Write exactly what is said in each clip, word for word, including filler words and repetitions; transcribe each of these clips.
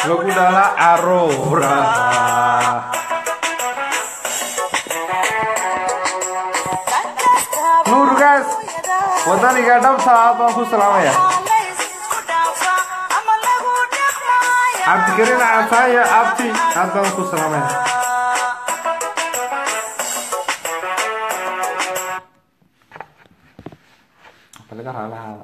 lagu dhala caruura nuurgaas wadaniga dhabta aad baan ku salaamaya cabdikarin casaaya abti aad baan ku salaamaya laga raalaha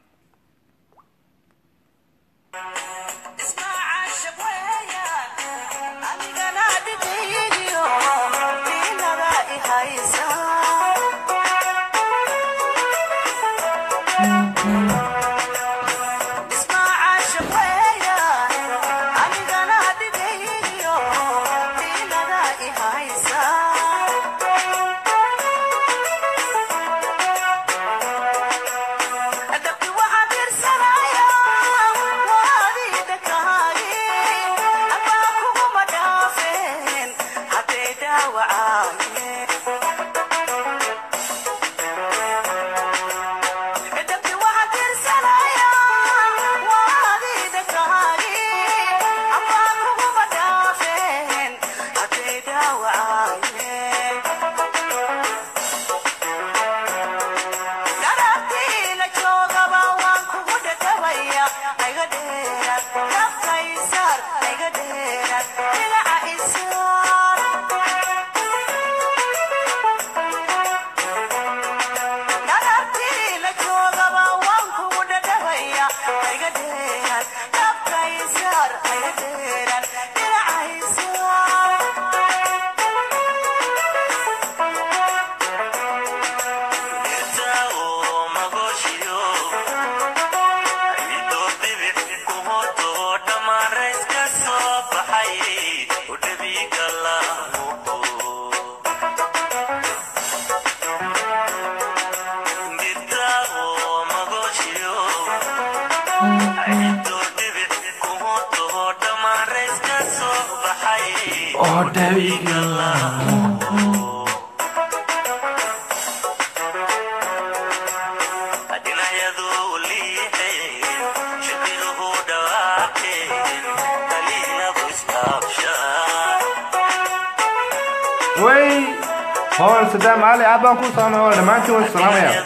سلام علي أبان كل سنة ولا ما أنتوا السلام يا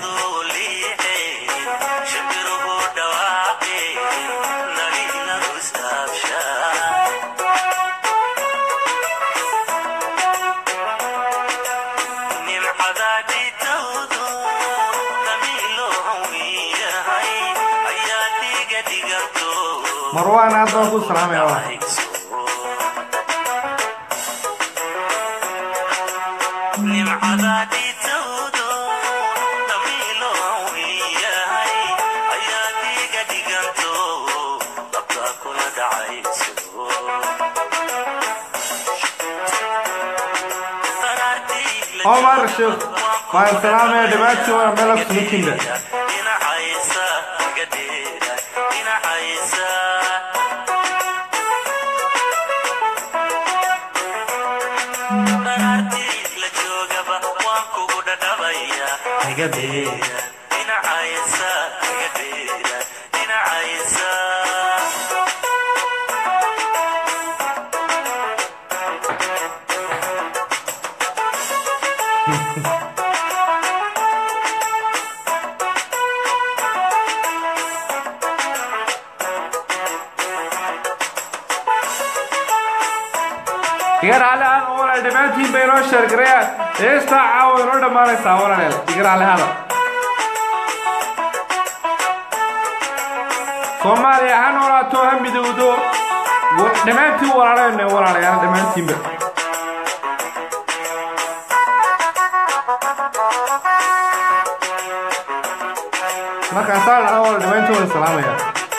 مروان أبان كل سلام يا واحد عمر شوف مع السلامة يا دماتي وانا ملك سنوكين ده يقر على أول دمانتين بينو الشرقريات إيش تعاو يرد ما نساونا نيل يقر على هذا سومالي هنورا توهم بدودو دمانتين ورانا ينه ورانا يعني دمانتين بي ما كان صار أول دمانتين والسلام يا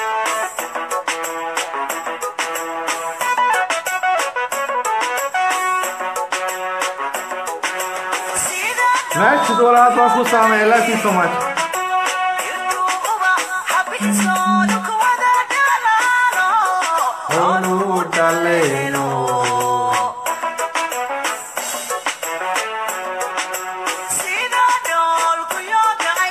ماشي دولار باكو سامي لا في سماش هونو دالينو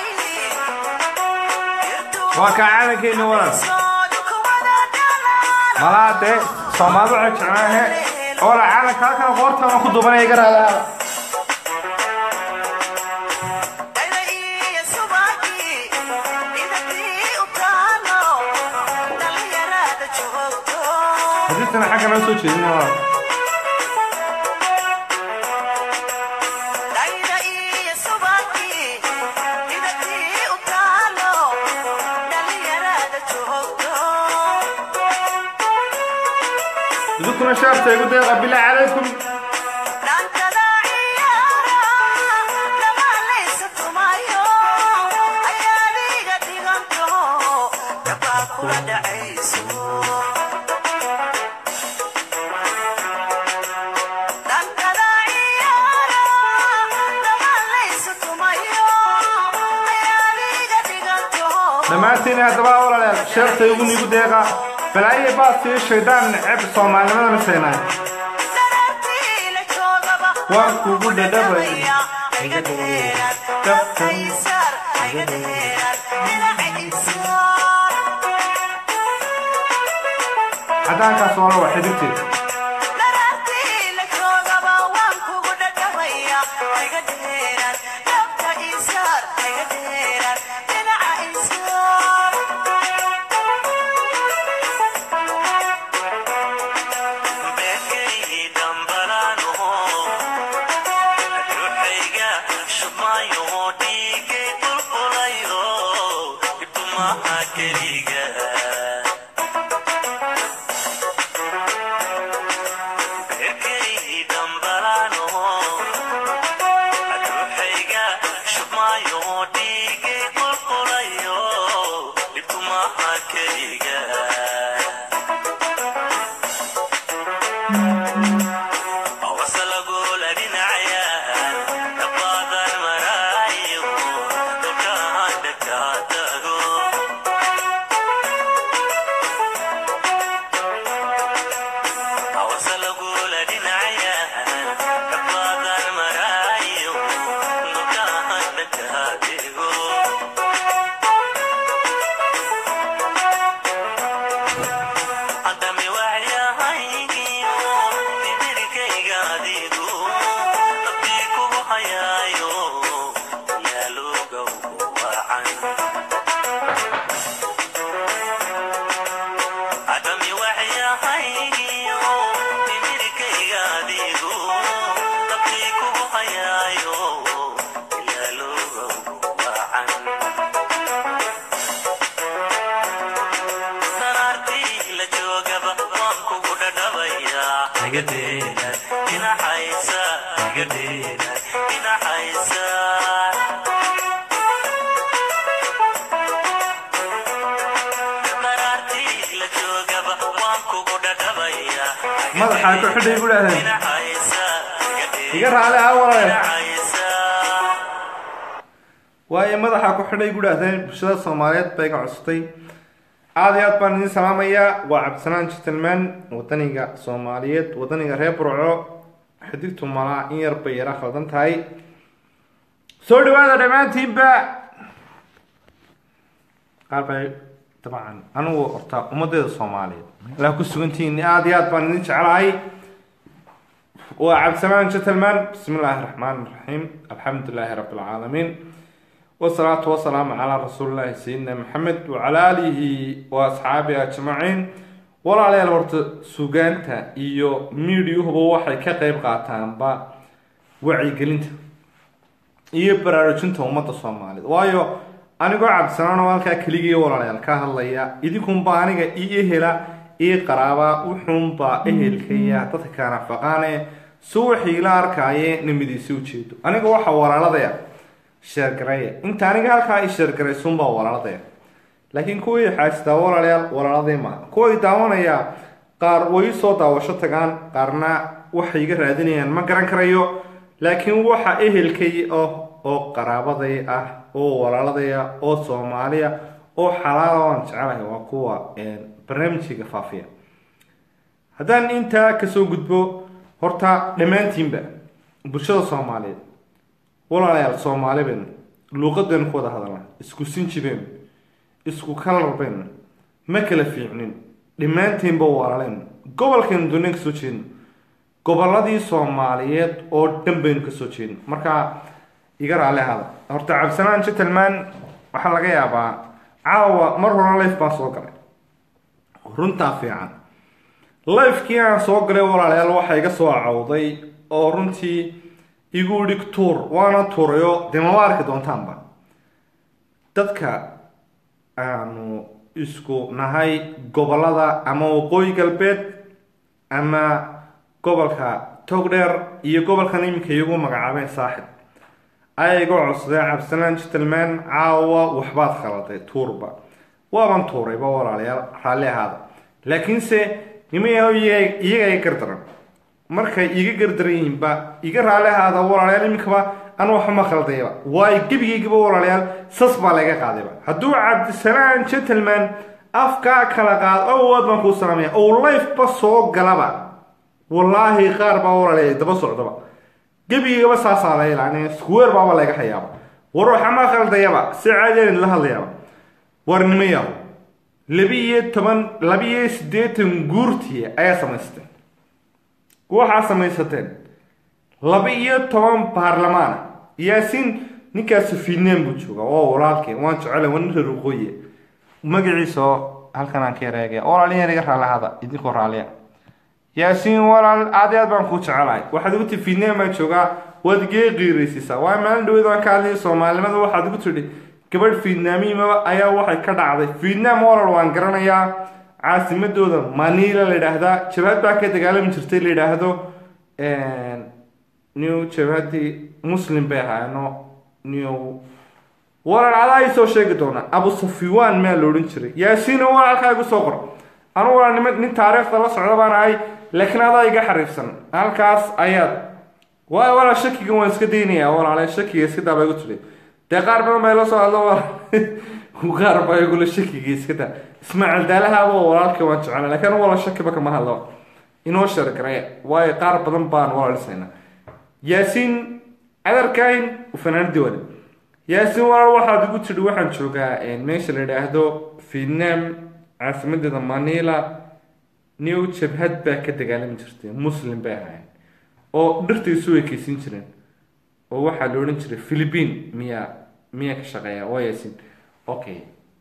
وكعانك نورا ملاته سومالو عجعاه ولا عالم كاكا غورتا ما كدو بني قرالا حديثنا حاجة نفسه تشيزنا ذكرنا شابته يقول دقيقة بالله عليكم لما تيني هدبا ولا لا شابته يقول يقول دقيقة فلاي باصي الشيطان عب صومالي ماذا مسينا وانكو قد دبي عدان كاسوالو وحيدتي ماذا كحد يقول هذا يقرأ على أول وأي ماذا كحد يقول هذا بشدة الصوماليات بيجا عصتي عاديات بني سلامية وعبد سنان شتلمان وطنيجا صوماليات وطنيجا ريبرعو حديثهم ملا إن يربي يرى خلطان تاي سوري هذا دمان تيبا قال طبعا أنا وقرطا ومدد الصوماليات لا كسوغنتيني عاديات بني شعراي وعبد سنان شتلمان بسم الله الرحمن الرحيم الحمد لله رب العالمين والصلاة والسلام على رسول الله سيدنا محمد وعلى آله وأصحابه أجمعين ولا عليه الورت سوغانتا إيو ميديو هو واحد كقيب قاتان با وعي قلنت إيو براروجنتا ومتا صومالي وايو أنا عبد السلام والكا كليجي ولا عليه الكهلية إذا با أنا إيه هلا إيه قرابة وحوم با إيه الكيا تتكارا فقاني سوحي لاركاية نمدي سوتشيتو أنا واحد ورا لذيا شركرية أنت أنا قال كاي شركرية سومبا ولا لذيا لكن كوي حاجة دور عليه ولا لذيا ما كوي داونا يا قار ويصوت أو شتغان قارنا وحي قرادينيان ما قران كريو لكن وحا إيه الكي أو أو قرابة ذي أه أو ولا لذيا أو صوماليا أو حلال وان شعره وقوة برنامج كفافية هذا أنت كسو قدبو هرتا لمان تيمبا برشاد الصوماليين ولا لا الصومالي بين لغتنا خذ هذا اسكو سنتي بين اسكو كلر بين ما كلا في عنين dhammaantiinba walaaleen gobolkan dunida kasoo jeedno goboladii soomaaliyeed oo dhan baynu kasoo jeedno marka iga raali ahada horta cabdisalaan gentleman waxaa laga yaabaa caawa mar hore life baan soo galay runtaa fiican lifekii aan soo galay walaalayaal waxaa iga soo cawday oo runtii igu dhig tuur waana tuurayo dee mama arki doontaanba dadka aanu isku nahay gobolada ama waqooyi galbeed ama gobolka togdheer iyo gobolkan iminka iyagu magacaabeen saaxib ayaa iga codsadeen cabdisalaan gentleman caawa waxbaad khaladay tuurba waaban tuurayba walaalayaal raalli ahaada laakiinse nimayaho iyaga iga gardaran markay iga gardaran yihiinba iga raalli ahaada walaalayaal iminkaba anu waxma khaldayba waayo gebigaygaba walaalayaal sas baa laga qaadayba hadduu cabdisalaan gentleman afkaa kala qaad owaad baan kuu salaamaya ou lifeba soo galaba wallaahi qaar baa walaalayaal daba socdaba gebigaygaba saasaa la ilaani square baaba laga hayaaba war waxama khaldayaba si caadiyan la hadlayaba war nimayaho labiiyo toban labiiyo siddeetan guurtii ayaa samaysteen waxaa samaysateen laba-iyo toban baarlamaana yaasiin ninkaasi fiidnaan buu joogaa waa walaalkeen waan jecela waa nin reer waqooyi magaciisa oo halkan aan ka yareegaya walaaliyan iga raallahada idinkoo raalliya yaasiin walaal aad aad baan kuu jecelahay waxaad igu tii fiidnaan baan joogaa waad igee qiiraysiisaa waa maalin dhaweed waan ka hadlayay soomaalinimada waxaad igu tidhi gabadh fiidnaamiimaba ayaa waxay ka dhacday fiidnaam walaal waan garanayaa caasimadooda maniila la yidhaahdaa jabhad baa ka dagaalami jirtay la yidhaahdo new jabhadii muslim bay ahaayno new walaal adaa i soo sheegi doona abu safiwan maa la odhan jiray yaasiino walaalkaa igu soo qor anu walaal nima nin taariikhda la socda baan ahay laakiin adaa iga xariifsan halkaas ayaad waay walaal shakigan waan iska daynayaa walaale shakiga iska daaba igu tidhi dee qaar badan bay la soo hadlo qaar baa igula shakiga iska daa ismaaciil daalahaaba walaalkii waan jecela laakiin anu walaal shakiba kama hadlo inoo sheergaray waayo qaar badan baan walaalisayna yaasiin adarkayn fanaanadii wali yaasiin walaal waxaad igu tidhi waxaan joogaa meesha la yidhaahdo vietnam caasimadeeda manila new jabhad baa ka dagaalami jirtay muslim bay ahaayeen oo dhirta isu ekeysiin jireen oo waxaa la odhan jiray philippine miya miya ka shaqeeya waa yaasiin okay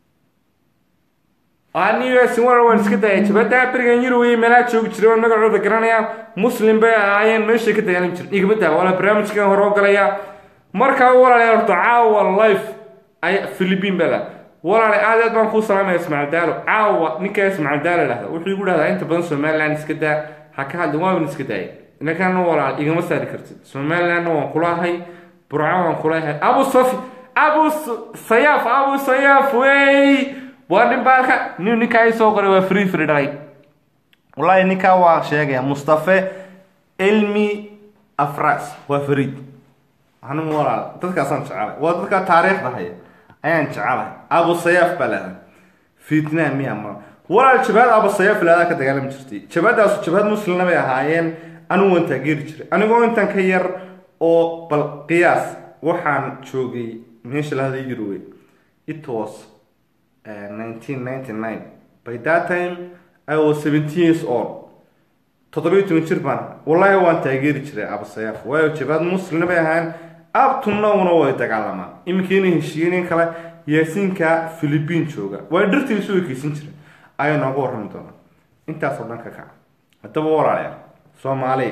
ani yaasiin walaal waan iska dayay jabhadda berigan yurway meelaa joogi jiray oo magacooda garanaya muslim bay ahaayeen meeshay ka dagaalami jireen igama daa walaal barnaamijkan hore oo galaya markaa walaalayaal horta caawa life ay philippine baa la walaal aad aad baan kuu salaamaya ismaaciil daalo caawa ninkaa ismaaciil daalo dhahda wuxuu igu dhahdaa inta badan somaliland iska daa ha ka hadlin waaban iska daayay inankana walaal igama saari kartid somalilandna waan kulahay burca waan kulahay abu safi abu sayaaf abu sayaaf wey waa nin baalka nin ninkaa soo qoray waa free free dhalay wallaahi ninkaa waa sheegaya mustafe ilmi afras waa fariid anu walaal dadkaasaan jecelay waa dadka taariikhda haya ayaan jecelahay abu sayaaf baa lahaa vietnam miya ma walaal jabhad abu sayaaf laada ka dagaalami jirtay jabhadaasu jabhad muslimna bay ahaayeen anigu waan taageeri jiray anigoo intan ka yar oo bal qiyaas waxaan joogay meesha lahada yurway it was uh, nineteen ninety-nine by that time I was seventeen years old toddoba iyo toban jir baan wallaahi waan taageeri jiray abu sayaaf waayo jabhad muslimna bay ahaayeen abtunawna way dagaalamaan iminkiina heshiiyeen kale yaasiinka philippine jooga way dhirtii isu ekeysin jiray ayaa nooga warrami doona intaasoo dhan ka kaca haddaba walaalayaal soomaali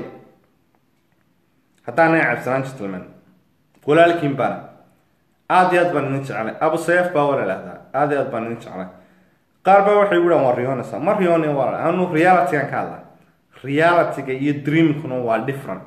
haddaan naga cabdisalaan gentleman walaalkiin baan aad iyo aad baan idin jecelay abu sayaaf baa walaalahdaa aad iyo aad baan idin jecelay qaar baa waxay igu dhahan waa riyoonaysaa ma riyoonay walaal anu realitygan ka hadla realityga iyo dreamkuna waa different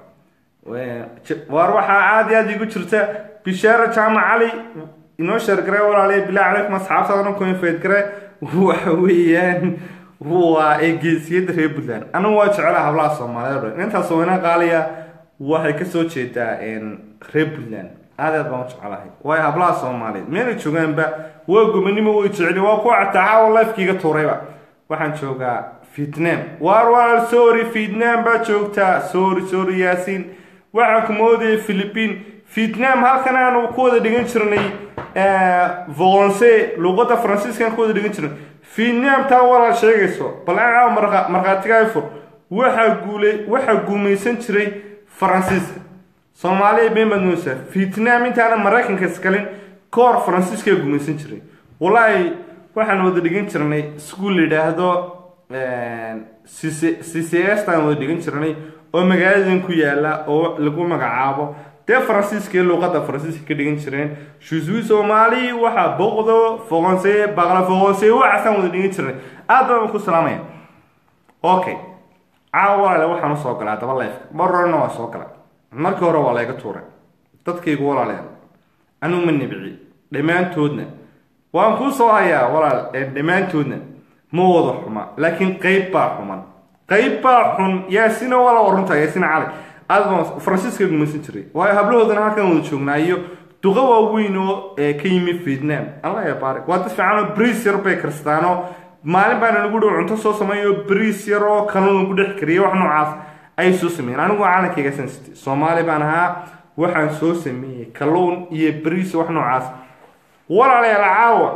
waar waxaa aad iyo aad igu jirta bishaara jaamac cali inoo sheergare walaaliya bilaa calaykum asxaabtaada dhan koinfayd gare waxa weeyaan waa eegeysiyada reer puntland anigu waa jecela hablaha soomaaliyeed intaas weyna qaaliya waxay kasoo jeedaa reer puntland aad aad baan u jecelahay waayo hablaha soomaaliyeed meelay joogaanba waa gomanimo way jeceli waa kuwa cataaca lifekiiga tuurayba waxaan joogaa vietnam waar walaal sorry vietnam baa joogtaa sorry sorry yaasiin waxaan ku moodayay philippine vietnam halkan aanu ku wada dhigan jirnay volonse luqadda faransiiskan ku wada dhigan jirnay Vietnam taa walaal sheegayso bal aan marqa marqaatiga ay fur waxa guulay waxa guumaysan jiray Faransiiska Soomaaliya beenbad muusa Vietnam intaana Mareykanka iskalin koor Faransiiska guumaysan jiray wallahi waxaan wada dhigan jirnay school yiraahdo een C C S taan wada dhigan jirnay oo magaaladan ku yaala oo lagu magacaabo de Faransiiska luqadda Faransiiska ka dhigan jireen je suis Somali waxa boqdo Français bagla Français waxa san wada dhigan jirnay aad baan ku salaamay okay caawala waxaan soo galay daba life marrona waa soo galay markii hore waa la iga tuuray dadkaygu walaaleen anu ma nibci dhamaantoodna waan ku soo hayaa walaal ee dhamaantoodna ma wada xuma laakiin qayb baa xuman qayb baa xun yaasina wala warunta yaasina cali aad Faransiiska gumaysan jiray waa hablahoodana halkan wada joognaayo duqa waaweyn oo ka yimid Vietnam Allah ya baarik waa dad fiican oo Bris yar bay Kristaano maalin baan lagu dhaw cunto soo sameeyo Bris yar oo kalluun lagu dhex kariyo wax noocaas ay soo sameeyeen anigu caalamkayga sansti Soomaali baan ahaa waxaan soo sameeyay kalluun iyo Bris wax noocaas walaalayaal caawa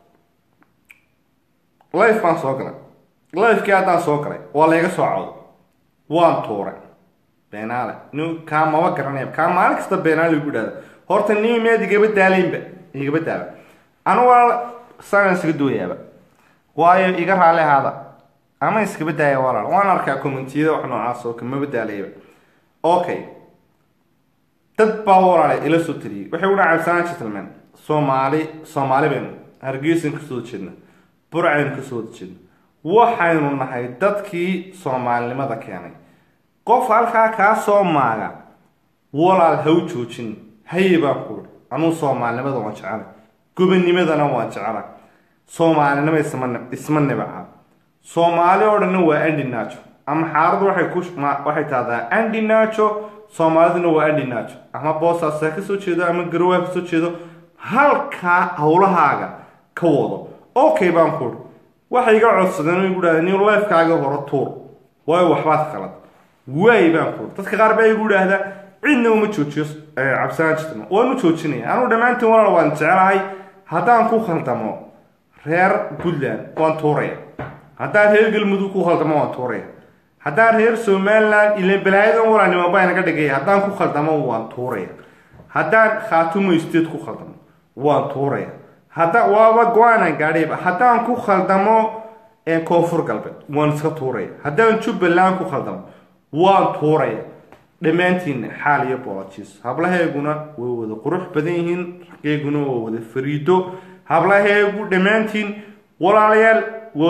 life baan soo galay life ka hadaan soo galay waa la iga soo cawdo waan tuuray beenaale nu ka ma wa garanay ka maalin kasta beenaale lagu dhaado horta nii meed iga badaaleenba iga badaala anu walaal saan iska dooyaba waayo iga raale hada ama iska badaaya walaal waan arkaa commentiyada wax noocaas oo kama badaalayba okay dad baa walaal ila soo tiriyay waxay u dhacaysan gentleman Soomaali Soomaali been hargeysan ka soo jeedna burcaan ka soo jeedna waxaynu nahay dadkii Soomaalinimada keenay qof halka ka soo maaga walaal haw joojin hayba ku anu Soomaalinimada waan jecel gobanimadana waan jecel Soomaalinimada isman ismanaba Soomaali oo dhan waa andinaajo ama xaaradu waxay ku waxay taada andinaajo Soomaaliduna waa andinaajo ama boosaas ka soo jeedo ama garwaaq ka soo jeedo halka hawlahaaga ka wado okay baan ku waxa iga codsadeen inuu yiraahdo new life kaaga hore tuur way waxbaad qalad way baan ku dadka qaar bay igu yiraahdaa cidna uma joojiyo cabsaan jirtay waan u joojinay anu dhamaantiin walaal waan jecelahay hadaan ku khaldamo reer Puntland waan tuuray hadaan reer Galmudug ku khaldamo waan tuuray hadaan reer Somaliland ilaa balaayadan walaanimo baa inaga dhigay hadaan ku khaldamo waan tuuray hadaan Khaatumo State ku khaldamo waan tuuray hada waaba go'aan gaadhay hadaan ku khaldamo ee koonfur galbeed waan iska tuuray hadaan Jubbaland ku khaldamo waan tuuray dhamaantiin xaal iyo boolajis hablaheeguna way wada qurux badan yihiin raqeeguna waa wada fariido hablaheegu dhamaantiin walaalayaal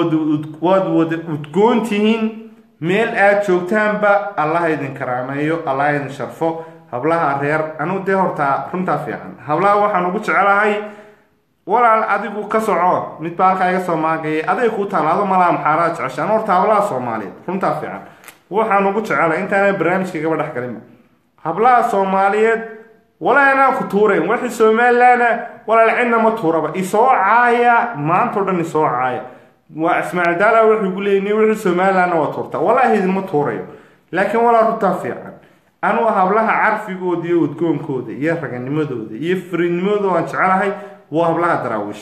wad wada udgoontihiin meel aad joogtaanba Allah idin karaameeyo Allah idin sharfo hablaha reer anu de horta runta fiican hablaha waxaan ugu jecelahay walaal adigu ka soco mid baalka iga soo maagay aday ku talaado malaam xaraaj cashan horta hablaha Soomaaliyeed runta fiican waxaan ugu jecelahay intaan barnaamijka gaba dhax galin hablaha Soomaaliyeed wala ana ku tuuray wixii Somaliland wala cidna ma tuuraba isoo caaya maanta dhan isoo caaya waa Ismaaciil Daala wuxuu ku leeyahay wixii Somaliland waa tuurta walahi idin ma tuurayo laakiin wala runta fiican anu hablaha carfigooda iyo udgoonkooda iyo raganimadooda iyo fariinimadooda aan jecelahay waa hablaha daraawish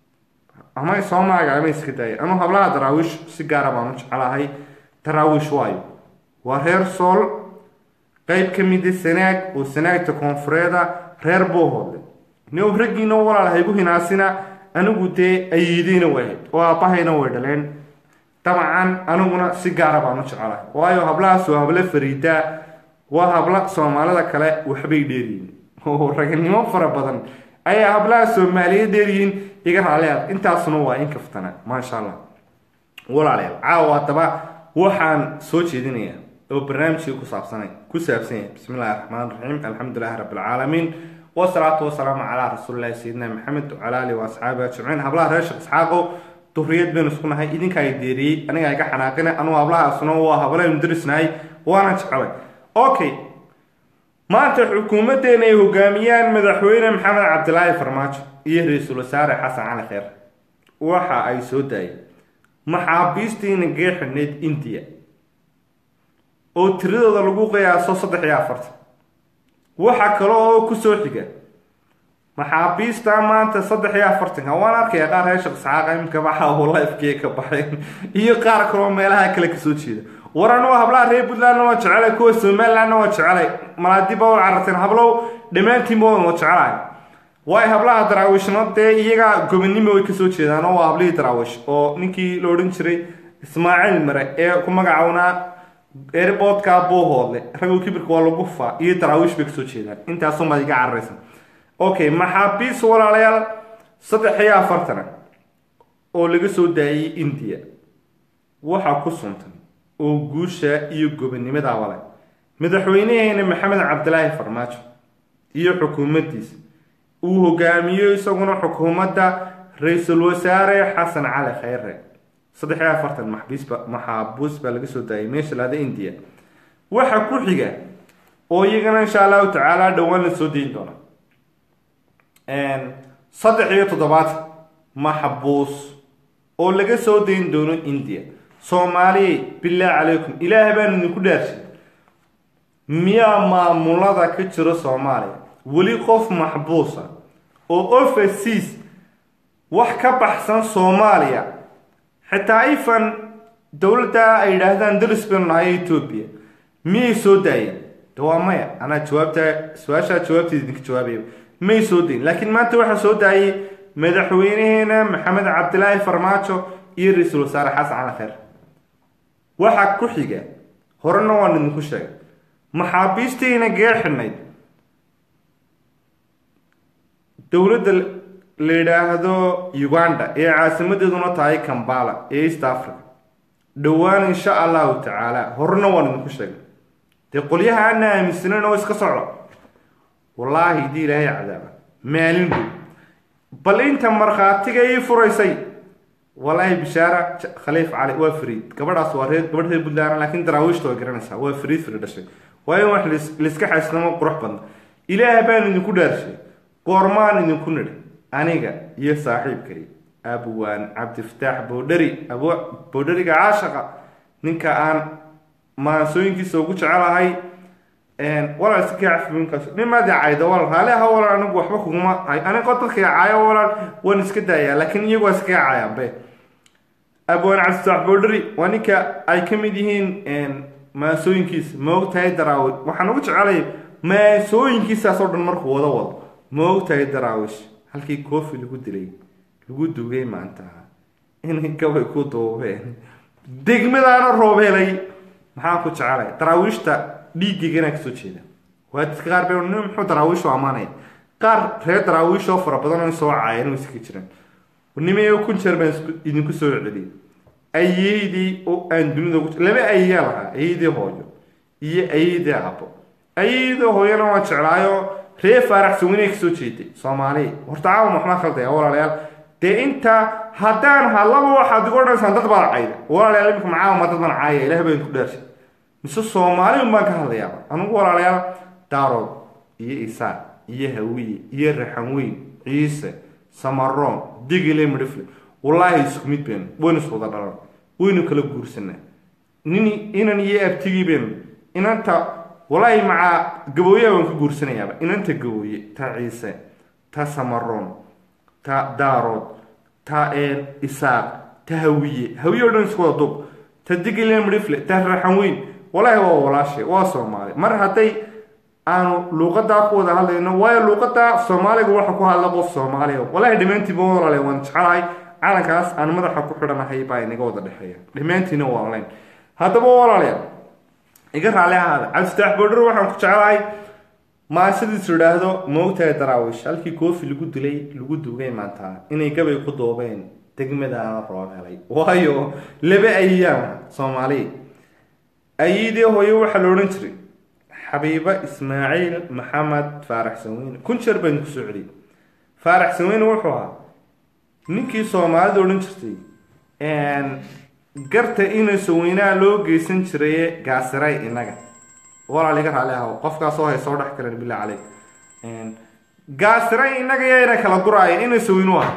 ama Soomaaliga ama iska day anu hablaha daraawish si gaar ah baan jecelahay daraawish waayo waa reer Sool qayb kamid ah Sanaag oo Sanaagta koonfureeda reer Bohol noo ragiino walaalahay igu hinaasina anigu de ayidiina wahay oo aabahayna way dhaleen tabcan aniguna si gaar ah baan jecelahay waayo hablaha soo habla fariida waa habla Soomaalida kale waxbay dheeriin oo raganimo fara badan ay hablaha Soomaaliyeed dheeriin iga raaleed intaasna waa in kaftana ma sha Allah walaalayaal caawa taba waxaan soo jeedinayaa oo barnaamijka ku saabsanay ku saabsan bismillaahir rahmaanir rahiim alxamdulillahi rabbil caalamiin wa salaatu wa salaamu ala rasuulillahi sayyidina Muhammad wa ala alihi wa asxaabihi ajmaciin hablaha reer Isxaaqo duriyad been isku nahay idinka ay deeriyay aniga iga xanaaqina anu hablaha asna waa hablaha mudrisnaay waana jeclay okay maanta xukuumadeena ay hogaamiyaan madaxweyne Maxamed Cabdilaahi Farmaajo iyo ra'iisul wasaare Xasan Cali Khayr waxa ay soo daayeen maxaabiistiina geexneed India oo tiradooda lagu qiyaaso saddex iyo afartan waxa kale oo ku soo xiga maxaabiista maanta saddex iyo afartanka waan arkaya qaar reer Sheekh Isxaaq imka waxa uu live ka baxay iyo qaar kale oo meelaha kale ka soo jeeda waran oo hablaha reer Puntland oo jecel kuwa Somaliland oo jecel malaadiba oo cararteen hablow dhamaantiin oo jecel way hablaha daraawishnada iyaga gobonimo way ka soo jeedaan oo hablihii daraawish oo ninkii la oran jiray Ismaaciil Mare ee ku magacaawna airportka Bohoodle ragoo kibirka waa lagu faa iyo daraawish bay ka soo jeedaan intaas oo madiga cararaysan okay maxaabiis walaalayaal saddex iyo afartan oo laga soo daayay India waxa ku suntan oo guusha iyo gobonimada walaal madaxweynaheena Maxamed Cabdilaahi Farmaajo iyo xukuumaddiisa uu hogaamiyo isaguna xukuumadda ra'iisul wasaare Xasan Cali Khayre saddex iyo afartan maxbiis maxaabiis baa laga soo daayay meesha laada India waxa ku xiga oo iyagana insha Allah taala dhawaan la soo deyn doona een saddex iyo toddobaad maxbuus oo laga soo deyn doono India Soomaali billaah alaykum ilaahay baan idinku dhaarshay miya maamulada ka jira Soomaaliya wali qof maxbuus oo overseas wax ka baxsan Soomaaliya حتى أيفن دولة أيرادان درس بينها إثيوبيا مي سوداي دوامية أنا جوابته سواشة جوابتي ذيك جوابي مي سودين لكن ما تروح سوداي مدحويني هنا محمد عبد الله فرماتشو يرسلوا صار حس على خير واحد كحيجة هرنا وان نخشة محابيستي هنا جاح النيد دولة leedaahdo Uganda ee caasimadeeduna tahay Kampala ee East Africa dhawaan insha Allah taala horna waan ku sheegay de qoliyaha ana aaminsan oo iska socdo wallahi di ilaahay cadaaba maalin bal inta marxaatiga ay furaysay wallahi bishaara Khaliif Ali waa Fariid gabadhaas waa reer gabadheed Puntland laakiin daraawiishto way garanaysaa waa Fariid Fariid dhashay way wax la iska xaysnamo qurux badan ilaahay baan idinku dhaarshay goormaan idinku nidhi aniga iyo saaxiibkay Abwaan Cabdifataax Boodari Abu Boodariga caashaqa ninka aan maansooyinkiisa ugu jecelahay een walaal iska caafimaadkaas nimaada caayda walaal halaha walaal anigu waxba kuma ay aniga qodka caayo walaal waan iska daayaa laakiin iyagu iska caayaan bay Abwaan Cabdifataax Boodari waa ninka ay kamid yihiin een maansooyinkiisa moogtahay daraawi waxaan ugu jecelahay maansooyinkiisa soo dhan markuu wada wado moogtahay daraawish halkii koofi lagu dilay lagu dugay maanta in gabay ku doobeen degmadana roobeelay maxaa ku jeclay daraawiishta dhiigigana ka soo jeeda waa dadka qaar bay muxuu daraawiishu amaanay qaar reer daraawiisho fara badan oo soo caayeen iska jiraan nimeeyo ku jeerban idinku soo celiyay ayeedii oo aan dunida laba ayeeyaa lahaa ayeedii hooyo iyo ayeedii aabo ayeedii hooyana waa jeclaayo reer faarax suunay ka soo jeeday Soomaali horta caawa maxna khalday walaalayaal de inta hadaan halaba waxa digoonaysan dad baa caayda walaalayaal imika macaa ma dad baan caayay ilaahay baan ku dhaarshay mise Soomaali ma ka hadlayaa anigu walaalayaal daarood iyo Isa iyo Hawiye iyo Raxanweyn Ciise Samaroon digile midfle wallahi isku mid been waynu soo dhalan waynu kala guursanaa nini inan iyo abtigi been inanta والله مع قبوية ونكجورسنا يابا إن أنت قبوية تا عيسى تا سمرون تا دارود تا إل إساق تا هوية هوية ودن سوا دوب تا دقيلة مريفلة تا رحموين والله هو ولا شيء waa Soomaali mar haday aanu luqada ku wada hadlayno way luqada Soomaaliga waxa ku hadla qof Soomaali wallahi dhimaantii boo walaal waan jecelahay calankaas aan madaxa ku xidhanahay baa inaga wada dhaxeeya dhimaantiina waa online hadaba walaalayaal iga raali ahaada Cabdifataax Boodari waxaan ku jecelahay ma sidii suraahdo moogtahay daraawish halkii koofi lagu dilay lagu dugay maanta inay gabay ku doobeen degmada roogalay waayo laba ayyam Soomaali أيدي هو يوحى لورنتري حبيبة إسماعيل محمد فارح سوين كن شربن كسعودي فارح سوين وحوها نكي صومال لورنتري إن قرت إنه سوينا لو جيسن شري قاسري إنك ورا لقى عليها وقف قصوها يصور حكر بالله عليك إن قاسري إنك يا إنك على قراءة إنه سوينوها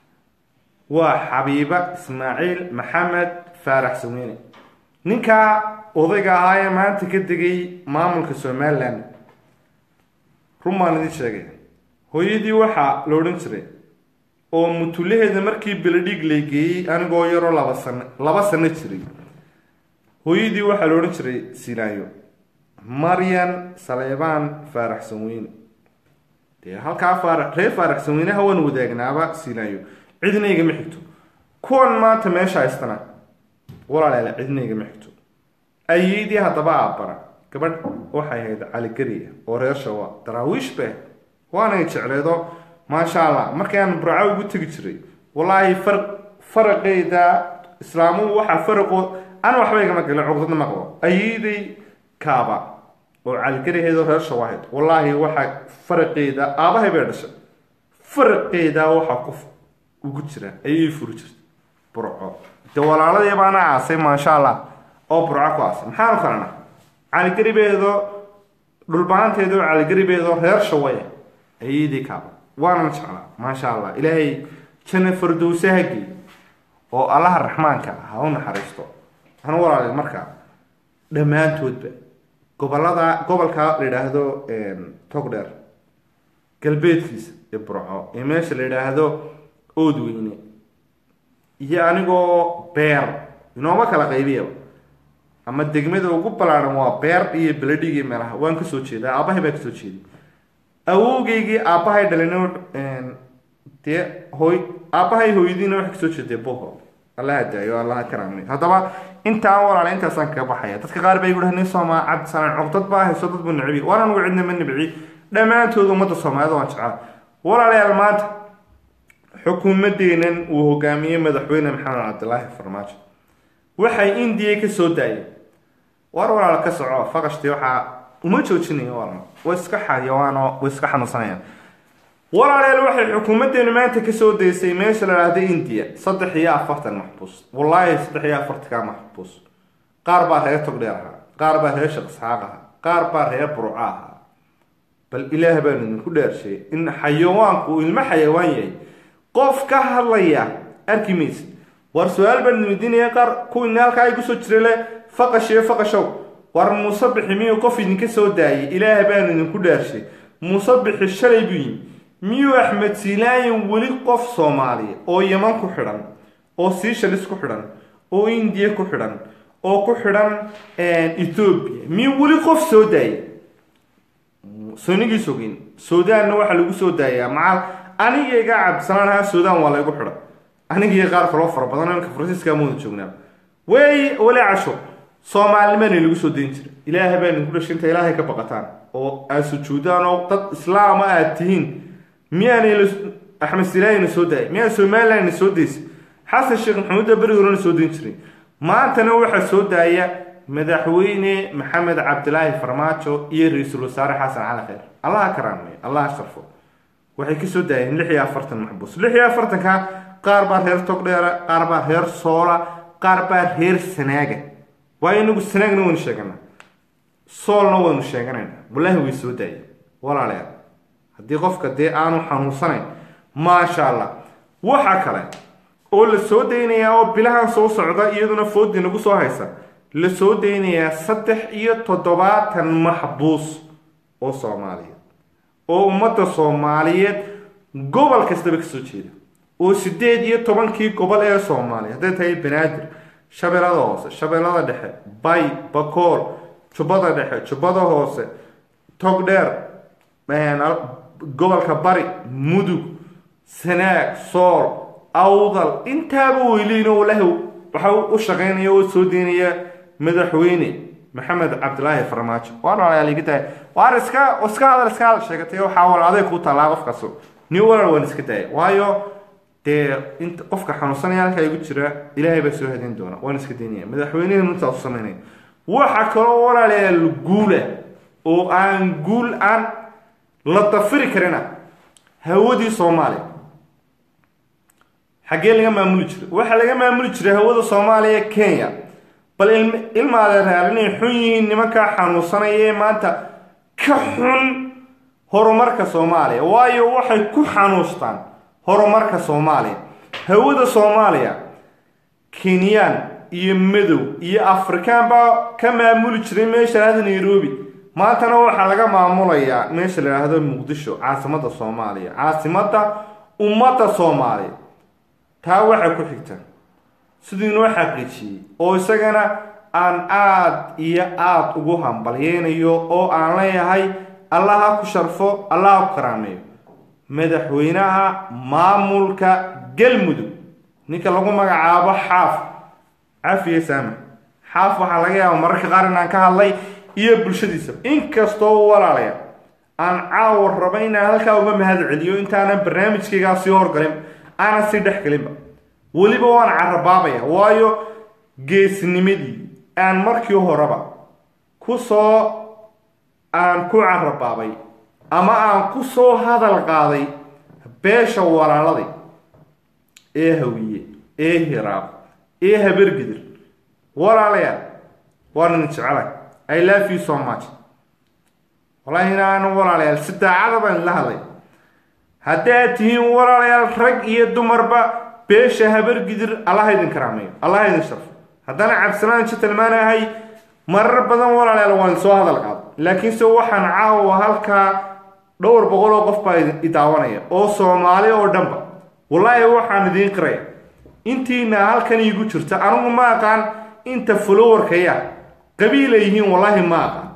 وحبيبة إسماعيل محمد فارح سوين نكا odayga ahaa maanta ka digay maamulka Soomaaliland rumaan idin sheegay hooyadii waxaa la odhan jiray oo mutulaheeda markii beledhig la geeyey anigoo yaroo laba sano laba sano jiray hooyadii waxaa la odhan jiray Silaayo Maryan Saleebaan Faarax Sanweyne dee halkaa faarax reer Faarax Sanweyne hawan wadaagnaaba Silaayo cidna igama xigto kuwan maanta meesha haystana walaalayaal cidna igama xigto ayeedii haddaba aabara gabadh waxay ahayd Cali Gariya oo reer Shawa daraawiish bay waana jecleedo ما شاء الله مركان برعو قلت جري والله فرق فرق إذا إسلامه واحد فرقه أنا وحبيك ما قلنا عقدنا ما قوا أيدي كعبة وعلى كده هذا هرش واحد والله واحد فرق إذا أباه بيرش فرق إذا واحد قف وقلت جري أي فرج برعو تقول على يبقى أنا عاصم ما شاء الله أو برعو عاصم حاله خلنا على كده بهذا رلبان هذا على كده بهذا هرش واحد أيدي كعبة وانا جعله ما شاء الله إلهي كان فردوسه هجي oo Allah Rahmaanka ha u naxariisto ana walaal marka dhamaantoodba gobolada gobolka la yiraahdo een Togdheer galbeedkiisa ee Burco ee meesha la yiraahdo Oodweyne iyo anigoo beer inooma kala qaybiyo ama degmada ugu balaaran waa beer iyo beledhigi meelaha waan ka soo jeedaa aabahay baa ka soo jeeday awowgeygii aabahay dhalino een dee hooy aabahay hooyadiina wax ka soo jeeday boho Allah hadayo Allah karaamay hadaba inta walaal inta san ka baxaya dadka qaar bay yiraahdeen Soomaa Cabd Salaan cugdad baa hayso dad buu nabi waana ugu cidna man nabi dhamaantood umada Soomaalida waan jecel walaalayaal maanta xukuumadeenan uu hogaamiyay madaxweyne Maxamed Cabdullaahi Farmaajo waxay Indiya ka soo daayay war walaal ka soco faqashtii waxa uma joojinayo walaal way iska xayawaano way iska xanuunsanayaan walaalayaal waxay xukuumadeena maanta ka soo deysay meesha la yiraahdo India saddex iyo afartan maxbuus wallahi saddex iyo afartan maxbuus qaar baa reer Togdheer ah qaar baa reer Shaqsaaq ah qaar baa reer Burco ah bal ilaahay baa idinku dheershay in xayawaanku ilma xayawaan yahay qof ka hadlaya arkimis war su'aal baan midinaya qaar ku inaalka ay ku soo jireen faqashay faqashow war musabixi miyo qof idinka soo daayay ilaahay baa idinku dheershay musabixi shalay biin ميو أحمد سيلاين ولي قف صومالي أو يمن كحران أو سيشلس كحران أو إنديا كحران أو كحران إثيوبيا ميو ولي قف سوداي سونيجي سوين سودان نوع حلو سوداي مع أنا جيجا عبد سلام سودان ولا كحران أنا جيجا عارف رافر بدنا كفرنسيس كمون شغلنا وي ولا عشو صومالي من اللي سودين إلى هبان نقول شيء أنت إلهي كبقتان أو أسودان أو تط إسلام أتين مياني أحمد سيلاين سوداي ميان سومالين سوديس حسن الشيخ محمود بريورون سودين شري ما تنوع السوداية مدحويني محمد عبد الله فرماتشو يرئيس الوزراء حسن على خير الله كرمني الله يشرفه وحكي سوداي لحيا فرتن محبوس لحيا فرتن كان قاربا هير توقديرا قاربا هير صولا قاربا هير سناجة وينو السناجة نون شجنا صول نون شجنا والله هو سوداي ولا لا haddii qofka dee aanu xanuunsanayn ma sha Allah waxa kale oo la soo deynaya oo bilahan soo socda iyaduna foodi nagu soo haysa la soo deynaya saddex iyo toddobaatan maxbuus oo Soomaaliyeed oo ummadda Soomaaliyeed gobol kasta ka soo jeeda oo sideed iyo tobankii gobol ee Soomaaliya haday tahay Banaadir Shabeellada Hoose Shabeellada Dhexe Bay Bakool Jubbada Dhexe Jubbada Hoose Togdheer gobolka Bari Mudug Sanaag Sool Awdal intaaba weyliino walahi waxa uu shaqeynaya oo soo deynaya madaxweyne Maxamed Cabdullaahi Farmaajo waana la ligtay waar iska iska hadal iska sheegatay waxa wal adeeg ku talaa qof kaso ni walaal waan iska taay waayo tee inta qofka xanuunsanaya halka ay ku jira ilaahay ba soo hadin doona waan iska deynaya madaxweynaha inta uu sameeyay waxa kale walaal guule oo aan guul aan la tafiri karina hawadii Soomaaliya xagee laga maamuli jiray waxa laga maamuli jiray hawada Soomaaliya Kenya bal ilma reerani xun yihiin nimanka xanuunsanaya maanta ka xun horumarka Soomaaliya waayo waxay ku xanuustaan horumarka Soomaaliya hawada Soomaaliya Kenyan iyo Madow iyo Afrikaan ba ka maamuli jiray meesha Nairobi maantana waxaa laga maamulayaa meesha la yidhaahdo muqdisho, caasimadda soomaaliya, caasimadda ummadda soomaaliya. taa waxaa ku xigta siduu inoo xaqiijiyey oo isagana aan aad iyo aad ugu hambalyeynayo oo aan leeyahay allaha ku sharfo, allaha ku karaameeyo madaxweynaha maamulka galmudug ninka lagu magacaabo xaaf cafiye saamax. xaaf waxaa laga yaabaa mararka qaar inaan ka hadlay iyo bulshadiisa, inkastoo walaalaya aan caawar raba inaan halkaa uga mahad celiyo intaanan barnaamijkaygaa sii horgalin, aanan sii dhex gelinba. weliba waan carabaabaya, waayo geesnimadii aan markii horeba kusoo aan ku carabaabay ama aan ku soo hadal qaaday beesha walaaladay ee hawiye, ee hiraab, ee habargidir. walaalayaal waan idin jecelahay, I love you so much. wallahi inaan walaalayaal si daacada baan la hadlay. haddaad tihiin walaalayaal rag iyo dumarba beesha habargidir, allah idin karaameeyo, allah idin sharfo. haddana cabsanaan jitalmaanahay marar badan walaalayaal waan soo hadal qaad, laakiinse waxaan caawa halkaa dhowr boqol oo qof baa i daawanaya oo soomaali oo dhanba. wallaahi waxaan idiin qiraya intiina halkan iigu jirta, anigu ma aqaan inta followerkaya qabiil ay yihiin, wallaahi ma aqaan.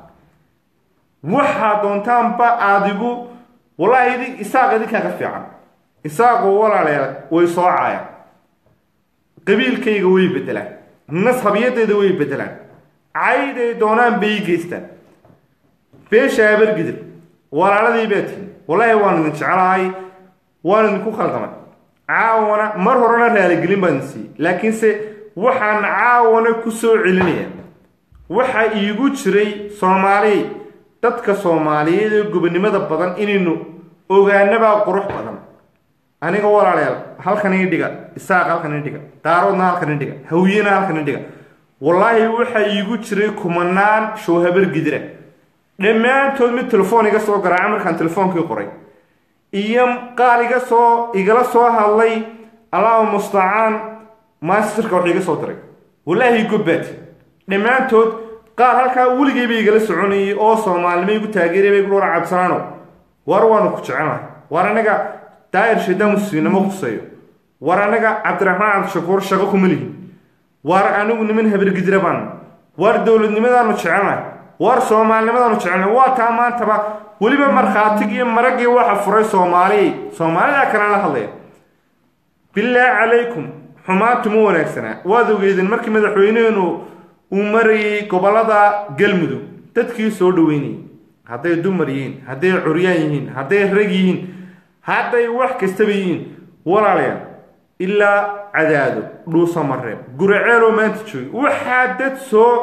waxaa doontaanba aadigu wallaahi idi isaaq idinkaa ka fiican. isaaqu walaalayaal way soo caayaan, qabiilkayga way bedelaan, nasabiyadeyda way bedelaan, cayday doonaan bay ii geystaan. beesha habargidir walaaladii baa tihin, wallaahi waan idin jecelahay, waan idinku khaldamay. caawana mar horena raaligelin baan idin siiyey, laakiinse waxaan caawana ku soo celinaya waxa iigu jiray soomaali, dadka soomaaliyeed ee gobonimada badan inaynu ogaanabaa qurux badan. aniga walaalayaal halkan ii dhiga, isaaq halkan ii dhiga, daaroodna halkan ii dhiga, hawiyena halkan ii dhiga. wallaahi waxa iigu jiray kumanaan show habargidira, dhammaantood mid telefoon iga soo garaaca markaan telefoonkii qoray, iyo qaar iga soo igala soo hadlay allahu mustacaan maasirka wax iga soo diray. wallaahi gobbaati dhammaantood qaar halkaa weligayba igala soconayay oo soomaalinimo igu taageeray bay ku wara cabsanaano, war waanu ku jecelnahay, war anaga daayir shaydaanku siinamo khuseeyo, war anaga cabdiraxmaan cabdishakuur shaqo kuma lihin, war anigu niman habargidira baan, war dowladnimadaanu jecelnahay, war soomaalinimadanu jecelnahay. waa taa maantaba weliba markhaatig iyo maragii waxa furay soomaali, soomaalida kalena la hadlaya. bilaahi calaykum xumaantu ma wanaagsanaa. waad ogeydeen markii madaxweyneenu uu marayay gobolada galmudug, dadkii soo dhaweynayay, hadday dumar yihiin, hadday curyaan yihiin, hadday rag yihiin, hadday wax kastaba yihiin. walaalayaal ilaa cadaado, dhuuso mareeb, guraceeloo maanta joogi, waxaa dad soo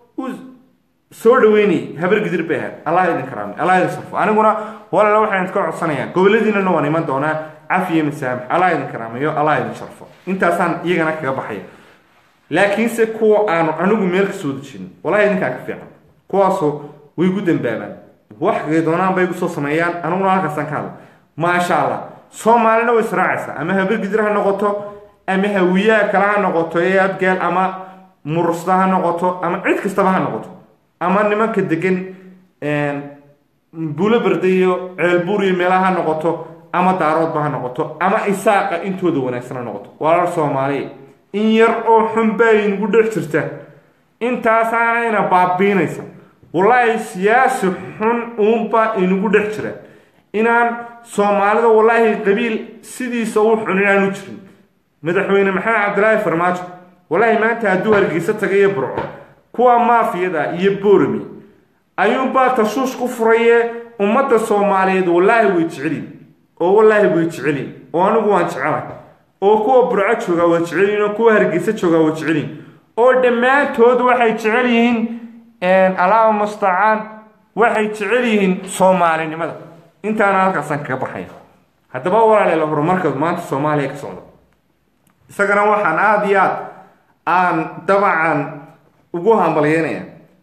soo dhaweynayay habargidir bay ahayd. allah idin karaamay, allah idin sharfo. aniguna walaala waxaan idinka codsanayaa goboladiinana waan iman doonaa, cafiye masaamax, allah idin karaameeyo, allah idin sharfo. intaasaan iyagana kaga baxaya. laakiinse kuwa aanu anigu meel ka soo dejin, wallahi idinkaa ka fiican. kuwaasoo way igu dambaabaan, waxay doonaan bay igu soo sameeyaan, aniguna halkaasaan ka hadla. maasha allah soomaalina way israacaysaa, ama habargidir ha noqoto, ama hawiyaha kale ha noqoto ee abgaal, ama murusda ha noqoto, ama cid kastaba ha noqoto, ama nimanka degan buulo berde iyo ceelbuur iyo meelaha ha noqoto, ama daaroodba ha noqoto, ama isaaqa intooda wanaagsan ha noqoto. walaal soomaaliya in yar oo xun baa inugu dhex jirta, intaasaanayna baabiinaysa. wallaahi siyaasi xun uunbaa inugu dhex jira, inaan soomaalida wallaahi qabiil sidiisa u xun inaanu jirin. madaxweyne maxamed cabdilaahi farmaajo wallaahi maanta hadduu hargeysa taga iyo burco, kuwa maafiyada iyo boorami ayuunbaa tashuush ku furaye ummadda soomaaliyeed. wallaahi way jecelin, oo wallaahi way jecelin, oo anigu waan jecelahay, oo kuwa burco joogaa waa jecelin, oo kuwa hargeysa joogaa waa jecelin, oo dhammaantood waxay jecel yihiin allahu mustacaan, waxay jecel yihiin soomaalinimada. intaana halkaasaan kaga baxaya. haddaba walaalayaal horumarka maanta soomaaliya ka socda, isagana waxaan aada iyo aad aan dabcan ugu hambalyeynaya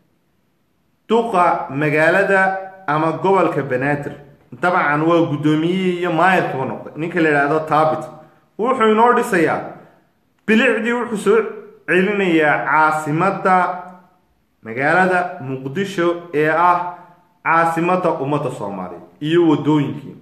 duqa magaalada ama gobolka banaadir. dabcan waa guddoomiye iyo maayirkaba noqday ninka la yidhaahdo taabit. wuxuu inoo dhisayaa bilicdii, wuxuu soo celinayaa caasimadda magaalada muqdisho ee ah caasimada ummadda Soomaaliya iyo wadooyinkii.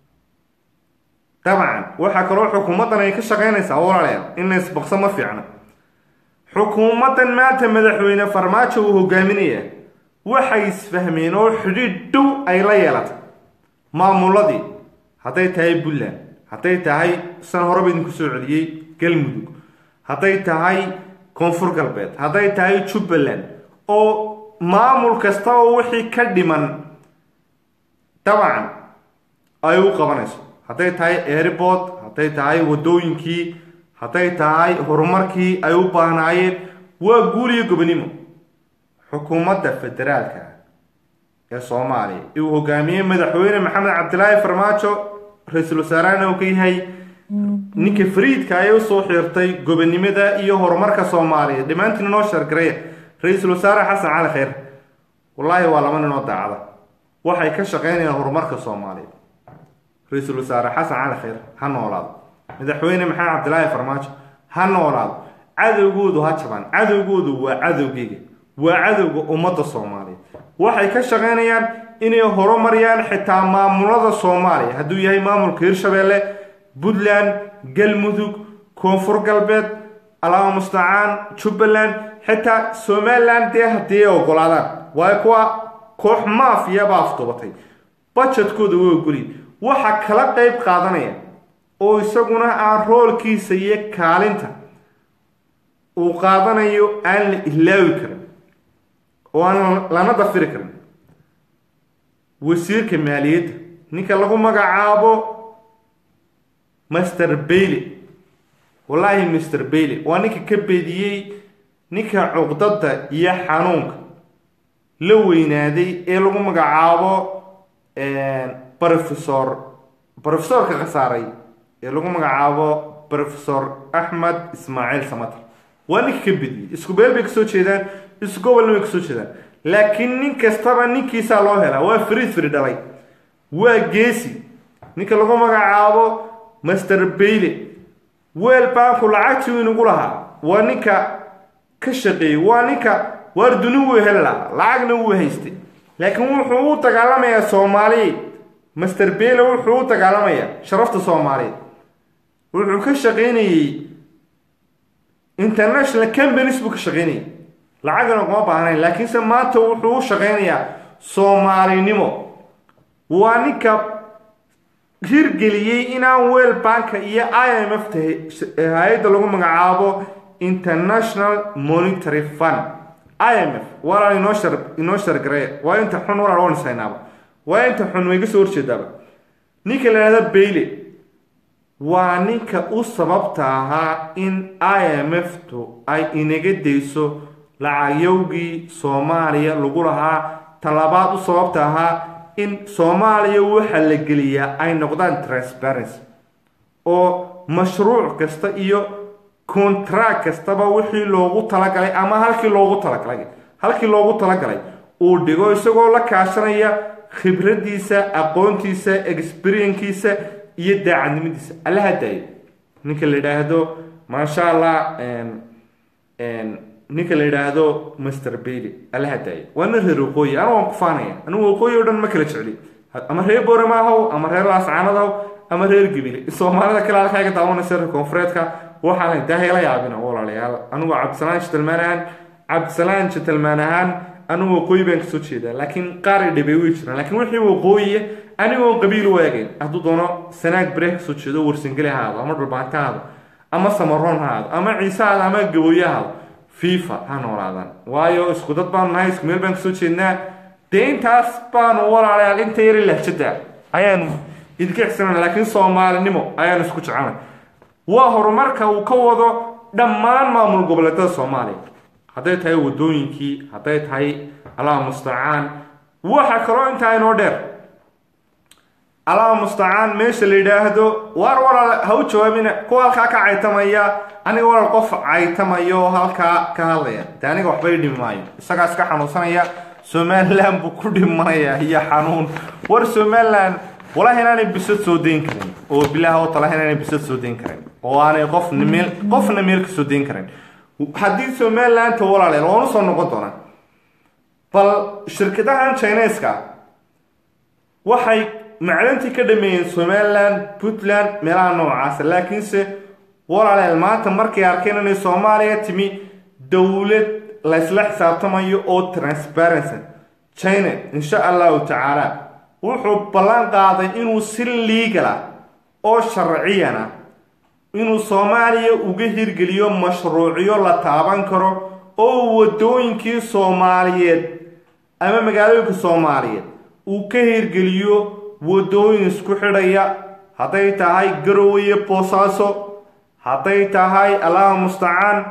طبعا waxa kale oo xukuumadan ay ka shaqeynaysaa walaalayaal in isbaqso ma fiicna. xukuumadan maanta madaxweyne Farmaajo uu hogaaminaya waxay isfahmeen oo xidhiidh dhow ay la yeelatay maamuladii haday tahay Puntland, haday tahay san hore idinku soo celiyay Galmudug, haday tahay Koonfur Galbeed, haday tahay Jubbaland oo maamul kasta oo wixii ka dhiman طبعا ay u qabanayso. haday tahay airport, haday tahay wadooyinkii, haday tahay horumarkii ay u baahnaayeen waa guuriyo gobonimo. xukuumadda federaalka ee Soomaaliya uu hogaamiyay madaxweyne Maxamed Cabdilaahi Farmaajo ra'iisul wasaaraha uu ka yahay ninka fariidka ay soo xirtay gobonimada iyo horumarka Soomaaliya dhimaantina noo shargaray ra'iisul wasaare Xasan Cali Khayr. wallahi waa lama noo daacada waxay ka shaqeynayaan horumarka Soomaaliya. ra'iisul wasaare Xasan Cali Khayr ha noolaado, madaxweyne Maxamed Cabdilaahi Farmaajo ha noolaado. cadowgoodu ha jabaan, cadowgoodu waa cadowgiga, waa cadowga ummadda Soomaaliya. waxay ka shaqeynayaan inay horumariyaan xitaa maamulada Soomaaliya hadduu yahay maamulka Hirshabeelle, Puntland, Galmudug, Koonfur Galbeed, Allaahumma musta'aan, Jubbaland, xitaa Somaliland dee haddii ay ogolaadaan. waa kuwa koox maafiya baa afdubatay budgetkooda way ogolyiin. waxa kala qayb qaadanaya oo isaguna aan roolkiisa iyo kaalinta uu qaadanayo aan la ilaawi karin oo aan lana dafiri karin wasiirka maaliyadda ninka lagu magacaabo Mister Bailey. wallahi Mister Bailey waa ninka ka beediyay ninka cuqdada iyo xanuunka la weynaaday ee lagu magacaabo professor professor ka qasaaray ee lagu magacaabo professor Ahmed Ismail Samatar. waa ninka ka beediyay isku beel bay ka soo jeedaan, isku gobol bay ka soo jeedaan, laakiin nin kastaba ninkiisa loo helaa. waa fariid fariid dhalay, waa geesi ninka lagu magacaabo Mister Bailey. weel baanku lacagtii inagu lahaa waa ninka ka shaqeeyay, waa ninka war dunidu helaa lacagna uu haystay, laakiin wuxuu u dagaalamayaa Soomaaliya. Mister Bailey wuxuu u dagaalamayaa sharafta Soomaaliya. wuxuu ka shaqeynayay international companies buu ka shaqeynayay, lacagna kuma baahnayn, laakiin se maanta wuxuu u shaqeynayaa Soomaalinimo. waa ninka hirgeliyay inaan weel banka iyo I M F hay'adda lagu magacaabo International Monetary Fund I M F wala inoo shar inoo shargaray. waa inta xun wala loo nisaynaaba, waa inta xun way ka soo horjeedaba. ninka la yiraahdo Bailey waa ninka u sababta ahaa in I M F tu ay inaga deyso lacagyoogii Soomaaliya lagu lahaa. talabaad u sababta ahaa in Soomaaliya waxa la geliyaa ay noqdaan transparency oo mashruuc kasta iyo contract kastaba wixii loogu talagalay ama halkii loogu talagalay halkii loogu talagalay uu dhigo isagoo la kaashanaya khibradiisa, aqoontiisa, experience-kiisa iyo daacadnimadiisa. alla hadaayo ninka la yiraahdo ma sha Allah en en ninka la yiraahdo Mister Bailey. alla hadaayo waana reer waqooyi. ana waan ku faanaya anigu waqooyi oo dhan ma kala jecli, ama reer Boorama ahaw, ama reer Laascaanood, ama reer Gibile. Soomaalida kale halka ka daawanaysa reer Koonfureedka waxaan daahela yaabina walaalayaal. anigu Cabdisalaan Shtalmaanahan Cabdisalaan Shtalmaanahan anigu waqooyi baan ka soo jeedaa, laakiin qaar ay dhibay way jiraan. laakiin wixii waqooyi anigu qabiil waageen hadduu doono Sanaag Break soo jeedo, Warsingeli ahaado, ama Dhulbaanta ahaado, ama Samaroon ahaado, ama Ciise ahaado, ama Gabooyo ahaado, FIFA ha noolaadaan. waayo isku dad baan nahay, isku meel baan ka soo jeednaa. deyntaas baan walaalayaal inta yar lahjada ayaan idinka xisnaa, laakiin Soomaalinimo ayaan isku jecelnahay. waa horumarka uu ka wado dhammaan maamul goboleedyada Soomaaliya, haday tahay wadooyinkii, haday tahay Allaahumma musta'aan. waxa kale inta inoo dheer Allaahumma musta'aan meesha la yiraahdo war walaal ha u jawaabina kuwa halka ka caytamaya. aniga walaal qof caytamayo halka ka hadlaya taaniga waxba dhimaayo, isaga iska xanuunsanaya. Somaliland buu ku dhimanaya iyo xanuun. war Somaliland walahi inaanay bisad soo deyn karin oo bilaaha oo talaha inaanay bisad soo deyn karin oo aanay qof nimeel qofna meel ka soo deyn karin. haddii Somaliland walaal waan soo noqon doonaa. bal shirkadahan Chinese-ka waxay macdantii ka dhameeyeen Somaliland Puntland meelaha noocaas laakiinse walaalayaal maanta markay arkeen inay Soomaaliya timi dawlad la isla xisaabtamayo oo transparency China insha Allah ta'ala wuxuu ballan qaaday inuu si legal ah oo sharciyan ah inuu Soomaaliya uga hirgeliyo mashruucyo la taaban karo oo wadooyinkii Soomaaliyeed ama magaalooyinka Soomaaliyeed uu ka hirgeliyo wadooyin isku xidhaya haday tahay Garowe Boosaaso haday tahay Allah musta'an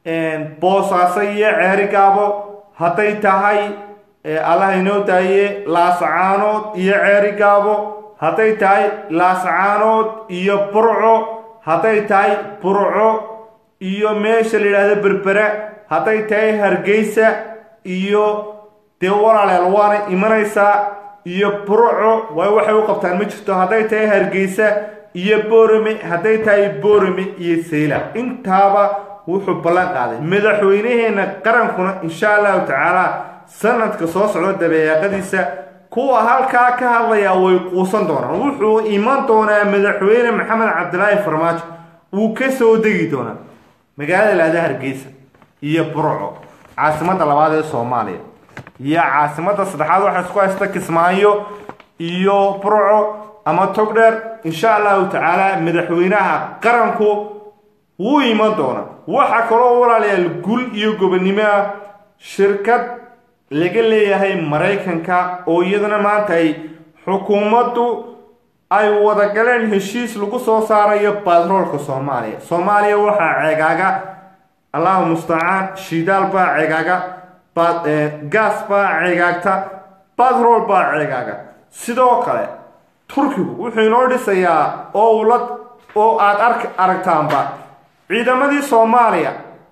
en Boosaaso iyo Ceerigaabo haday tahay Allah inoo daaye Laascaanood iyo Ceerigaabo haday tahay Laascaanood iyo Burco haday tahay Burco iyo meesha la yiraahdo Berbera haday tahay Hargeysa iyo de walaalayaal waana imanaysa iyo Burco way waxay u qabtaan ma jirto haday tahay Hargeysa iyo Boorame haday tahay Boorame iyo Seyla intaaba wuxuu ballan qaaday madaxweynaheena qarankuna insha Allah ta'ala sanadka soo socda dabeeqadiisa kuwa halka ka hadlaya way quusan doonaan wuxuu iman doonaa madaxweyne Maxamed Cabdilaahi Farmaajo uu ka soo degi doonaa magaalada laada Hargeysa iyo Burco caasimada labaad ee Soomaaliya iyo caasimada saddexaad waxa isku haysta Kismaayo iyo Burco ama Togdheer insha Allah ta'ala madaxweynaha qaranku wuu iman doonaa waxa kaloo walaalayaal gul iyo gobonimo shirkad laga leeyahay Mareykanka oo iyadana maanta ay xukuumaddu ay wada galeen heshiis lagu soo saarayo batroolka Soomaaliya Soomaaliya waxa ceegaaga Allah musta'an shidaal baa ceegaaga bad gas baa ceegaagta batrool baa ceegaaga sidoo kale Turkigu wuxuu inoo dhisayaa oo ulad oo aad ark aragtaanba ciidamadii Soomaaliya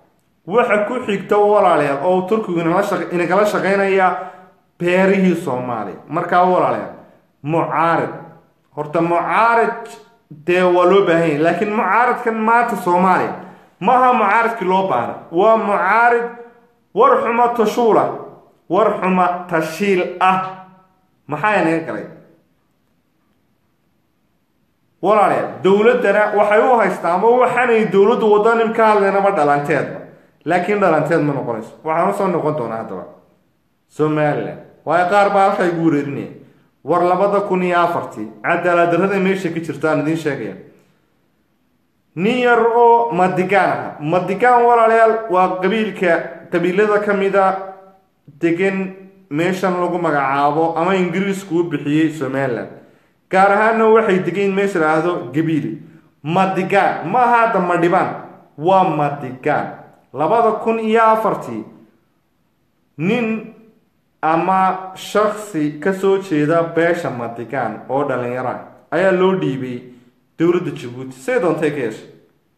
waxa ku xigta walaalayaal oo Turkigu inay kala shaqeynaya beerihii Soomaaliya marka walaalayaal mucaarid horta mucaarid de waa loo baahan yahay laakiin mucaaridkan maanta Soomaaliya maaha mucaaridki loo baahna waa mucaarid war xuma tashuula war xuma tashiil ah maxay naga galay walaalayaal dawladana waxay u haystaan oo waxaanay dawladdu wadan ka hadlayna ma dhalanteed laakiin dhalanteed ma noqonayso waxaan soo noqon doonaa hadaba Soomaaliland way qaar baa halkay guureerinay war labada kun iyo afartii cadaalad darrada meesha ka jirtaan idin sheegaya niyar oo madigaan madigaan walaalayaal waa qabiilka qabiilada kamida degan meeshan lagu magacaabo ama Ingiriisku u bixiyay Soomaaliland gaar ahaan waxay degan meesha raado Gabiili madigaan ma hada madibaan waa madigaan labada kun iyo afartii nin ama shakhsi ka soo jeeda beesha madigaan oo dhalinyaro ayaa loo dhiibay dawladda Djibouti say doontay ka yeeshay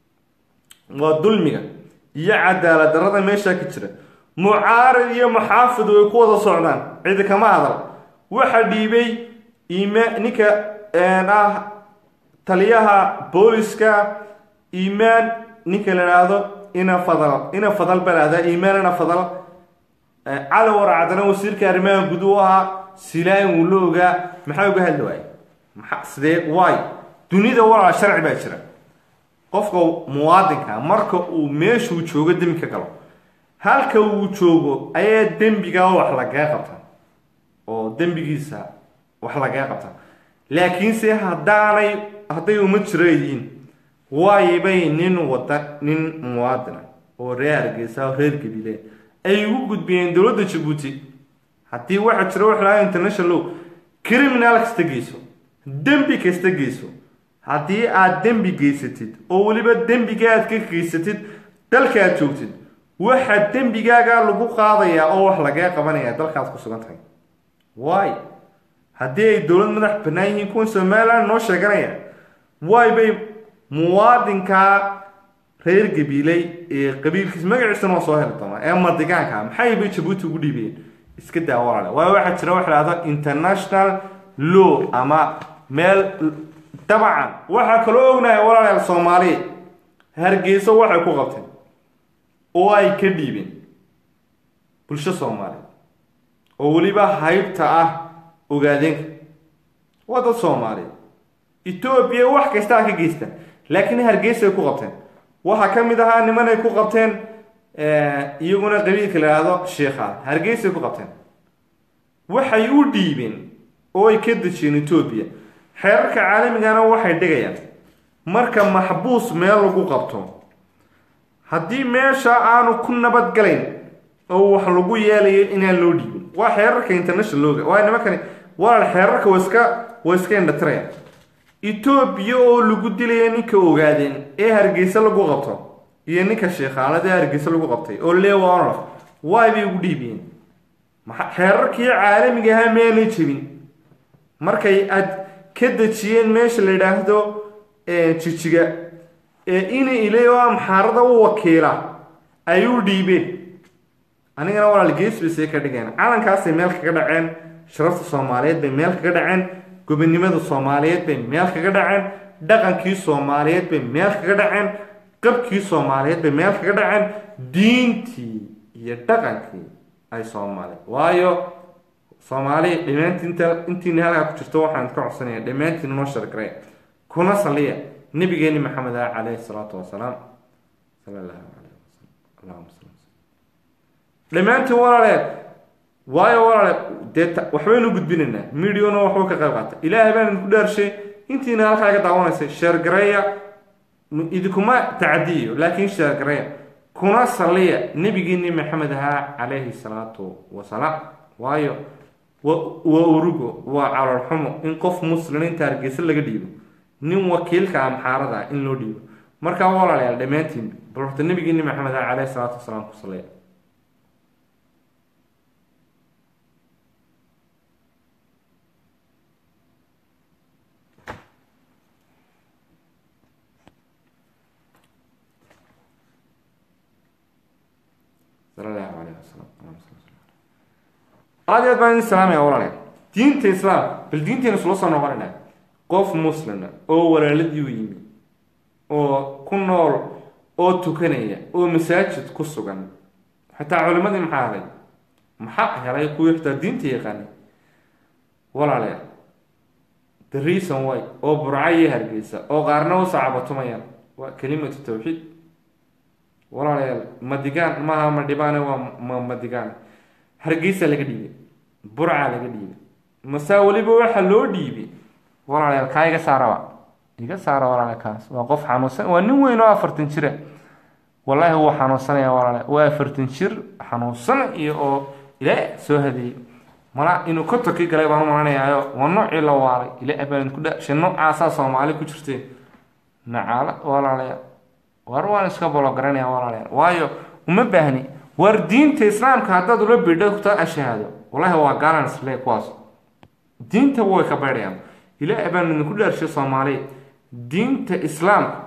waa dulmiga iyo cadaalad darrada meesha ka jira mucaarid iyo muxaafid way ku wada socdaan cid kama hadal waxa dhiibay iima ninka ah taliyaha booliska iimaan ninka la yiraahdo ina fadal ina fadal balada iimaanna fadal cali waracadana wasiirka arrimaha gudaha silaan uu looga maxay uga hadlay maxaa sidee way dunida wala sharci baa jira qofka muwaadinka marka uu meeshu joogo dembi ka galo halka uu joogo ayaa dembiga wax laga qabtaa oo dembigiisa wax laga qabtaa laakiin se hadaanay haday uma jireeyeen way bay nin wada nin muwaadin oo reer Hargeysa reer Gabiile ay ugu gudbiyeen dawladda Djibouti hadii waxa jira wax la international law criminal kastagiiso dembi kastagiiso hadii aad dembi geysatid oo waliba dembiga aad ka geysatid dalka aad joogtid waxa dembigaaga lagu qaadaya oo wax laga qabanaya dalkaas ku sugan tahay way hadii ay dawlad madax banaan yihiin kuwa Soomaaliland noo sheeganaya way bay muwaadinka reer Gabiile ee qabiilkiis magaciisa noo soo helay ee madigaanka maxay bay Djibouti ugu dhiibeen iska daawale way waxa jira wax la yiraahdo international law ama meel dabcan waxa kale oo ognahay walaalayaal Soomaali Hargeysa waxa ku qabteen oo ay ka dhiibeen bulsho Soomaali oo waliba haybta ah ogaadeen waa dad Soomaali Ethiopia wax kasta ka geesta laakiin Hargeysa ay ku qabteen waxa kamid ahaa niman ay ku qabteen ee iyaguna qabiilka la yiraahdo Sheekha Hargeysa ku qabteen waxay u dhiibeen oo ay ka dajeen Ethiopia xeerarka caalamiga waxay dhigayaan marka maxbuus meel lagu qabto haddii meesha aanu ku nabad galayn oo wax lagu yeelayo inaan loo dhiibin waa xeerarka international waa nimankani waa xeerarka waska waska indhatraya Ethiopia oo lagu dilay ninka ogaadeen ee Hargeysa lagu qabto iyo ninka sheekhalada Hargeysa lagu qabtay oo leewaano way bay ugu dhiibeen xeerarkii caalamiga ah meelay jibin markay ad ka dajiyeen meesha la yiraahdo ee jijiga ee in ileeyo am xarada u wakiila ayuu dhiibeen anigana walaal geesbisay ka dhigeen calankaas meel kaga dhaceen sharafta Soomaaliyeed bay meel kaga dhaceen gobonimada Soomaaliyeed bay meel kaga dhaceen dhaqankii Soomaaliyeed bay meel kaga dhaceen qabkii Soomaaliyeed bay meel kaga dhaceen diintii iyo dhaqankii ay Soomaali waayo Soomaali dhimaantinta intii halka ku jirto waxaan ka codsanayaa dhimaantiin noo sharqay kuna saliya nabigeena Maxamed alayhi salaatu wasalaam sallallahu alayhi wasallam Allahumma salli dhimaantii walaaleed waayo walaal deeta waxbaynu gudbinayna midiyoona waxba ka qayb qaata ilaahay baan ku dhaarshay intiina halka ka daawanaysay share gareeya idikuma taadiyo laakiin share gareeya kuna saliya nabigeena Maxamed alayhi salaatu wasalaam waayo wa urugo wa calal xumo in qof muslimiinta Hargeysa laga dhiibo nin wakiilka am xarada in loo dhiibo marka walaalayaal dhamaantiin barta nabigeena Maxamed alayhi salaatu wasalaam ku saliya sallallahu alayhi wasallam هذا بان السلام يا ولد دين الإسلام بالدين تين سلوسنا نقولنا قف مسلم أو ولد يويمي أو كنور أو تكنية أو مساجد كسران حتى علماء المحاري محق هلا يقول حتى دين تيغني ولا لا دريس واي أو برعي هرجيسة أو غارنا صعبة تميا وكلمة التوحيد ولا لا مديجان ما مديبانة وما مديجان Hargeysa laga dhiibay burca laga dhiibay masaawliba waxa loo dhiibay walaal kayga saarawa iga saara walaal kaas waa qof xanuunsan waa nin weyn oo afartan jir wallahi uu xanuunsanaya walaal waa afartan jir xanuunsan iyo oo ilaa soo hadiyay mala inuu ka toki galay baan maranayaayo waa nooc ila waalay ilaa abaan ku dhashay noocaas Soomaali ku jirtay nacaala walaal war waan iska bolo garanaya walaal waayo uma baahni war diinta islaamka haddaad ula bidho ku taa shahaado wallahi waa galan islee kuwaas diinta way ka baarayaan ilaa abaan ku dhashay Soomaali diinta islaamka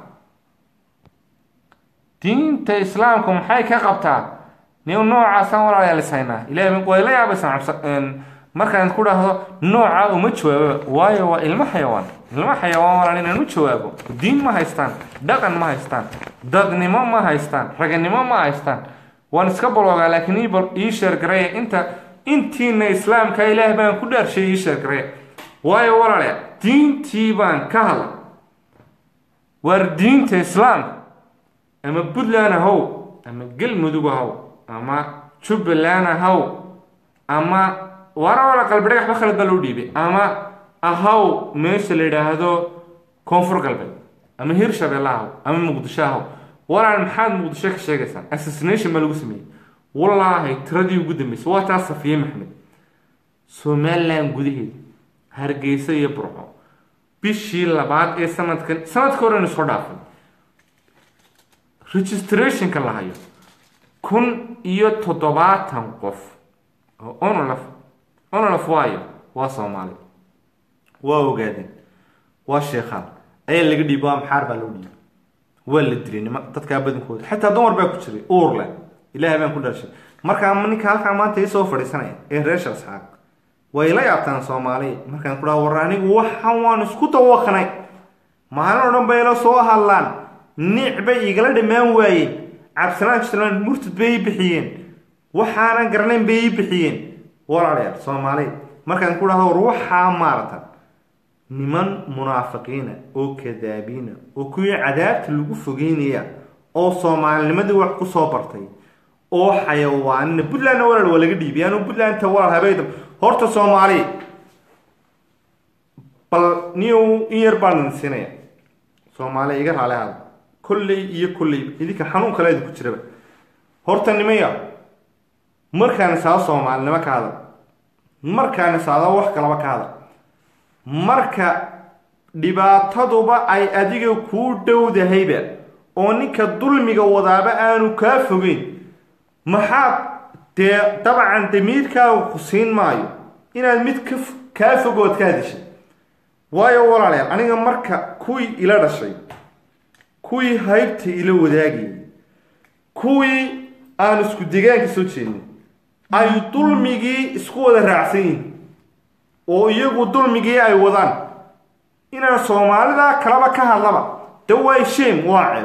diinta islaamka maxay ka qabtaa niyo noocaas aan walaalayaal isayna ilaahay way la yaabsan markaan ku dhaahdo nooca uma jawaabo waayo waa ilmo xayawaan ilmo xayawaan walaal inaan u jawaabo diin ma haystaan dhaqan ma haystaan dadnimo ma haystaan raganimo ma haystaan waan iska baloogaa laakiin ii share gareey inta intiina islaamka ilaahay baan ku dhaarshay ii share gareey waayo walaal diintii baan ka hadla war diinta islaamka ama Puntland haw ama Galmudug haw ama Jubbaland haw ama wara wala qalbiga waxba khalad baa loo dhiibay ama ahaw meesha la yiraahdo koonfur galbeed ama Hirshabelle haw ama Muqdisho haw walaal maxaad Muqdisho ka sheegaysaa assassination ma lagu sameeyay wallahi tiradii ugu dambeysay waa taas Safiye Maxamed Somaliland gudaheeda Hargeysa iyo Burco bishii labaad ee sanadkan sanadka hore soo dhaafay registration ka lahayo kun iyo toddobaatan qof oo onolaf onolaf waayo waa Soomaali waa ogaadeen waa sheekhan ay laga dhiibo am xaar baa loo dhiibay waa la dilay nima dadka badankooda xitaa dumar baa ku jiray uur leh ilaahay baan ku dhashay marka ninka halka maanta ay soo fadhiisanay ee reesha asxaab way la yaabtaan Soomaali markaan ku dhaw anigu waxaan waan isku tawaqnay maalin oo dhan bay la soo hadlaan nicba igala dhamaan waayeen cabsanaan jiraan murtad bay bixiyeen waxaana garanayn bay bixiyeen walaalayaal Soomaali markaan ku dhaho waxa maarta niman munaafiqiina oo kadaabiina oo kuwii cadaabta lagu fogeynaya oo Soomaalinimadii wax ku soo bartay oo xayawaan Puntland walaal wala laga dhiibiyaan oo Puntland ta walaal habeeyda horta Soomaali bal niyo iyar baan sinaya Soomaali iga halaad kulli iyo kulli idinka xanuun kale ku jiraba horta nimaya markaan saa Soomaalinimo ka hada markaan saada wax kala ka hada marka dhibaataduba ay adiga ku dhowdahayba oo ninka dulmiga wadaaba aanu ka fogeyn maxaad te dabcan damiirka ku siin maayo inaad mid ka fogood ka hadishay waayo walaalayaal aniga marka kuwii ila dhashay kuwii haybta ila wadaagay kuwii aan isku deegaanka soo jeedin ay dulmigii isku wada raacsan oo iyagu dulmigii ay wadaan inaan Soomaalida kalaba ka hadlaba daway shame waacib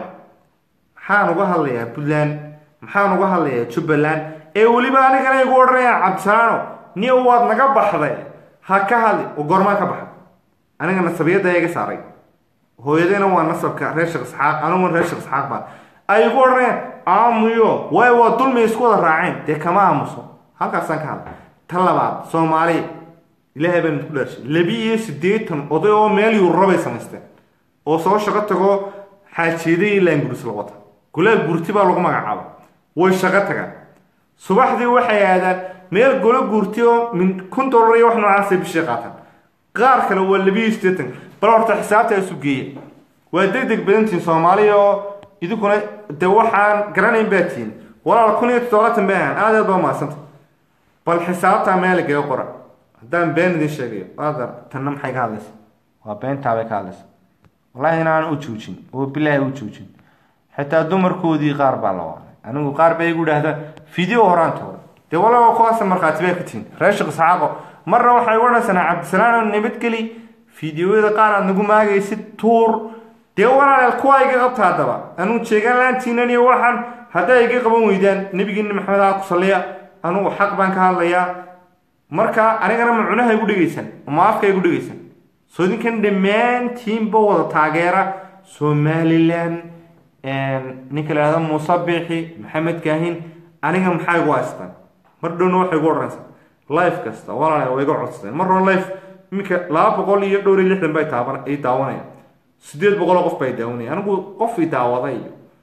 maxaan uga hadlayaa Puntland maxaan uga hadlayaa Jubbaland ee waliba aniga ay ugu oranayaan Cabsaano niyo waad naga baxday ha ka hadli oo gorma ka baxay aniga nasabiyada iga saaray hooyadeena waa nasabka reer Sheekh Isxaaq anigu reer Sheekh Isxaaq baa ay ugu oranayaan aamuyo way waa dulmi isku wada raaceen de kama aamuso halkaasaan ka hadlay talabaad Soomaali ilaahay baan ku dhashay labiyo sideetan oday oo meel uu rabay samaysteen oo soo shaqo tago xaajiday ilaa ingiriis la wata kula gurti baa lagu magacaabo way shaqo tagaan subaxdii waxay aadaan meel golo gurti oo min kun dollar iyo wax noocaas ah bishii qaatan qaar kale waa labiyo sideetan bal horta xisaabta isu geeyay waa degdeg badantiin Soomaali oo idinkuna de waxaan garanayn baatiin walaal kun iyo todobaatan baan aad aad baa maasanta bal xisaabta meel gaga qora hadaan been idin sheegayo aadar tanna maxay ka hadlaysaa waa beenta bay ka hadlaysaa wallahi inaan u joojin oo bilaahi u joojin xitaa dumarkoodii qaar baa la waanay anigu qaar bay igu dhaahdaa video horaantooda de walaal kuwaas markaati bay ka tiin Sheekh Isxaaq marna waxay wanaagsanaa Cabdisalaam nabadgeli videoyada qaar aad nagu maagaysid tuur de walaal kuwa iga qabtaa daba anu jeegan laantiinan iyo waxan haday iga qaban weydaan nabigeena Maxamed ah ku saliya anu xaq baan ka hadlayaa marka anigana macunaha igu dhigaysan ama afka igu dhigaysan soo dinkan dhammaantiin ba wada taageera Somaliland een ninka la yiraahdo Musabixi Maxamed Kaahin aniga maxay ugu haystaan mar dhowna waxay ugu oranaysaa live kasta walaal way iga codsadeen mar hore live imika laba boqol iyo dhowr iyo lixdan bay taaban ay daawanayaan sideed boqol qof bay daawanayaan anigu qof ii daawaday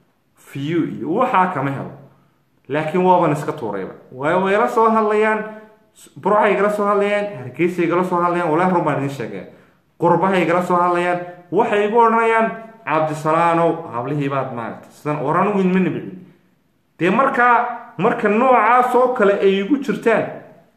view iyo waxa kama helo laakiin waaban iska tuurayba way way la soo hadlayaan Burca igala soo hadlayaan Hargeysa igala soo hadlayaan walaal rumaan idin sheegay qurbaha igala soo hadlayaan waxay igu oranayaan Cabdisalaanow hablihii baad maartay sidan oran ugu min nabi de marka marka noocaas oo kale ay igu jirtaan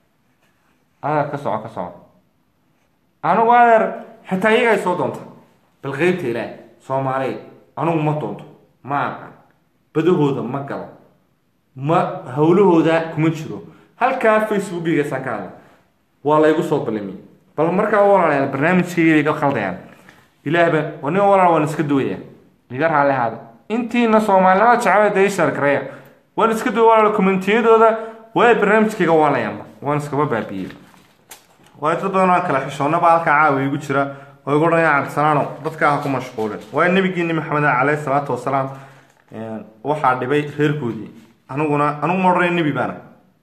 ana ka soo ka soo ana waar xataa iyaga soo doonta bal qeybta ilaa Soomaali anu ma doonto ma badahooda ma galo ma hawlahooda kuma jiro halka Facebook-iga sankaada waa la igu soo balmi bal marka walaal barnaamijkayga iga khaldayaan ilaahay wani walaal waan iska duwaya iga raali hada intiina Soomaalida jacayl ay sharkreeya waan iska duwaya walaal commentiyadooda way barnaamijkayga waalayaan waan iska baabiyay waa dad badan oo kala xishoona baalka caawi igu jira oo igu oranayaan Cabdisalaam dadka ku mashquulan waa nabigeena Maxamed alayhi salaatu wasalaam ee waxa dhibay reerkoodii anuguna anigu ma oranay nabi baana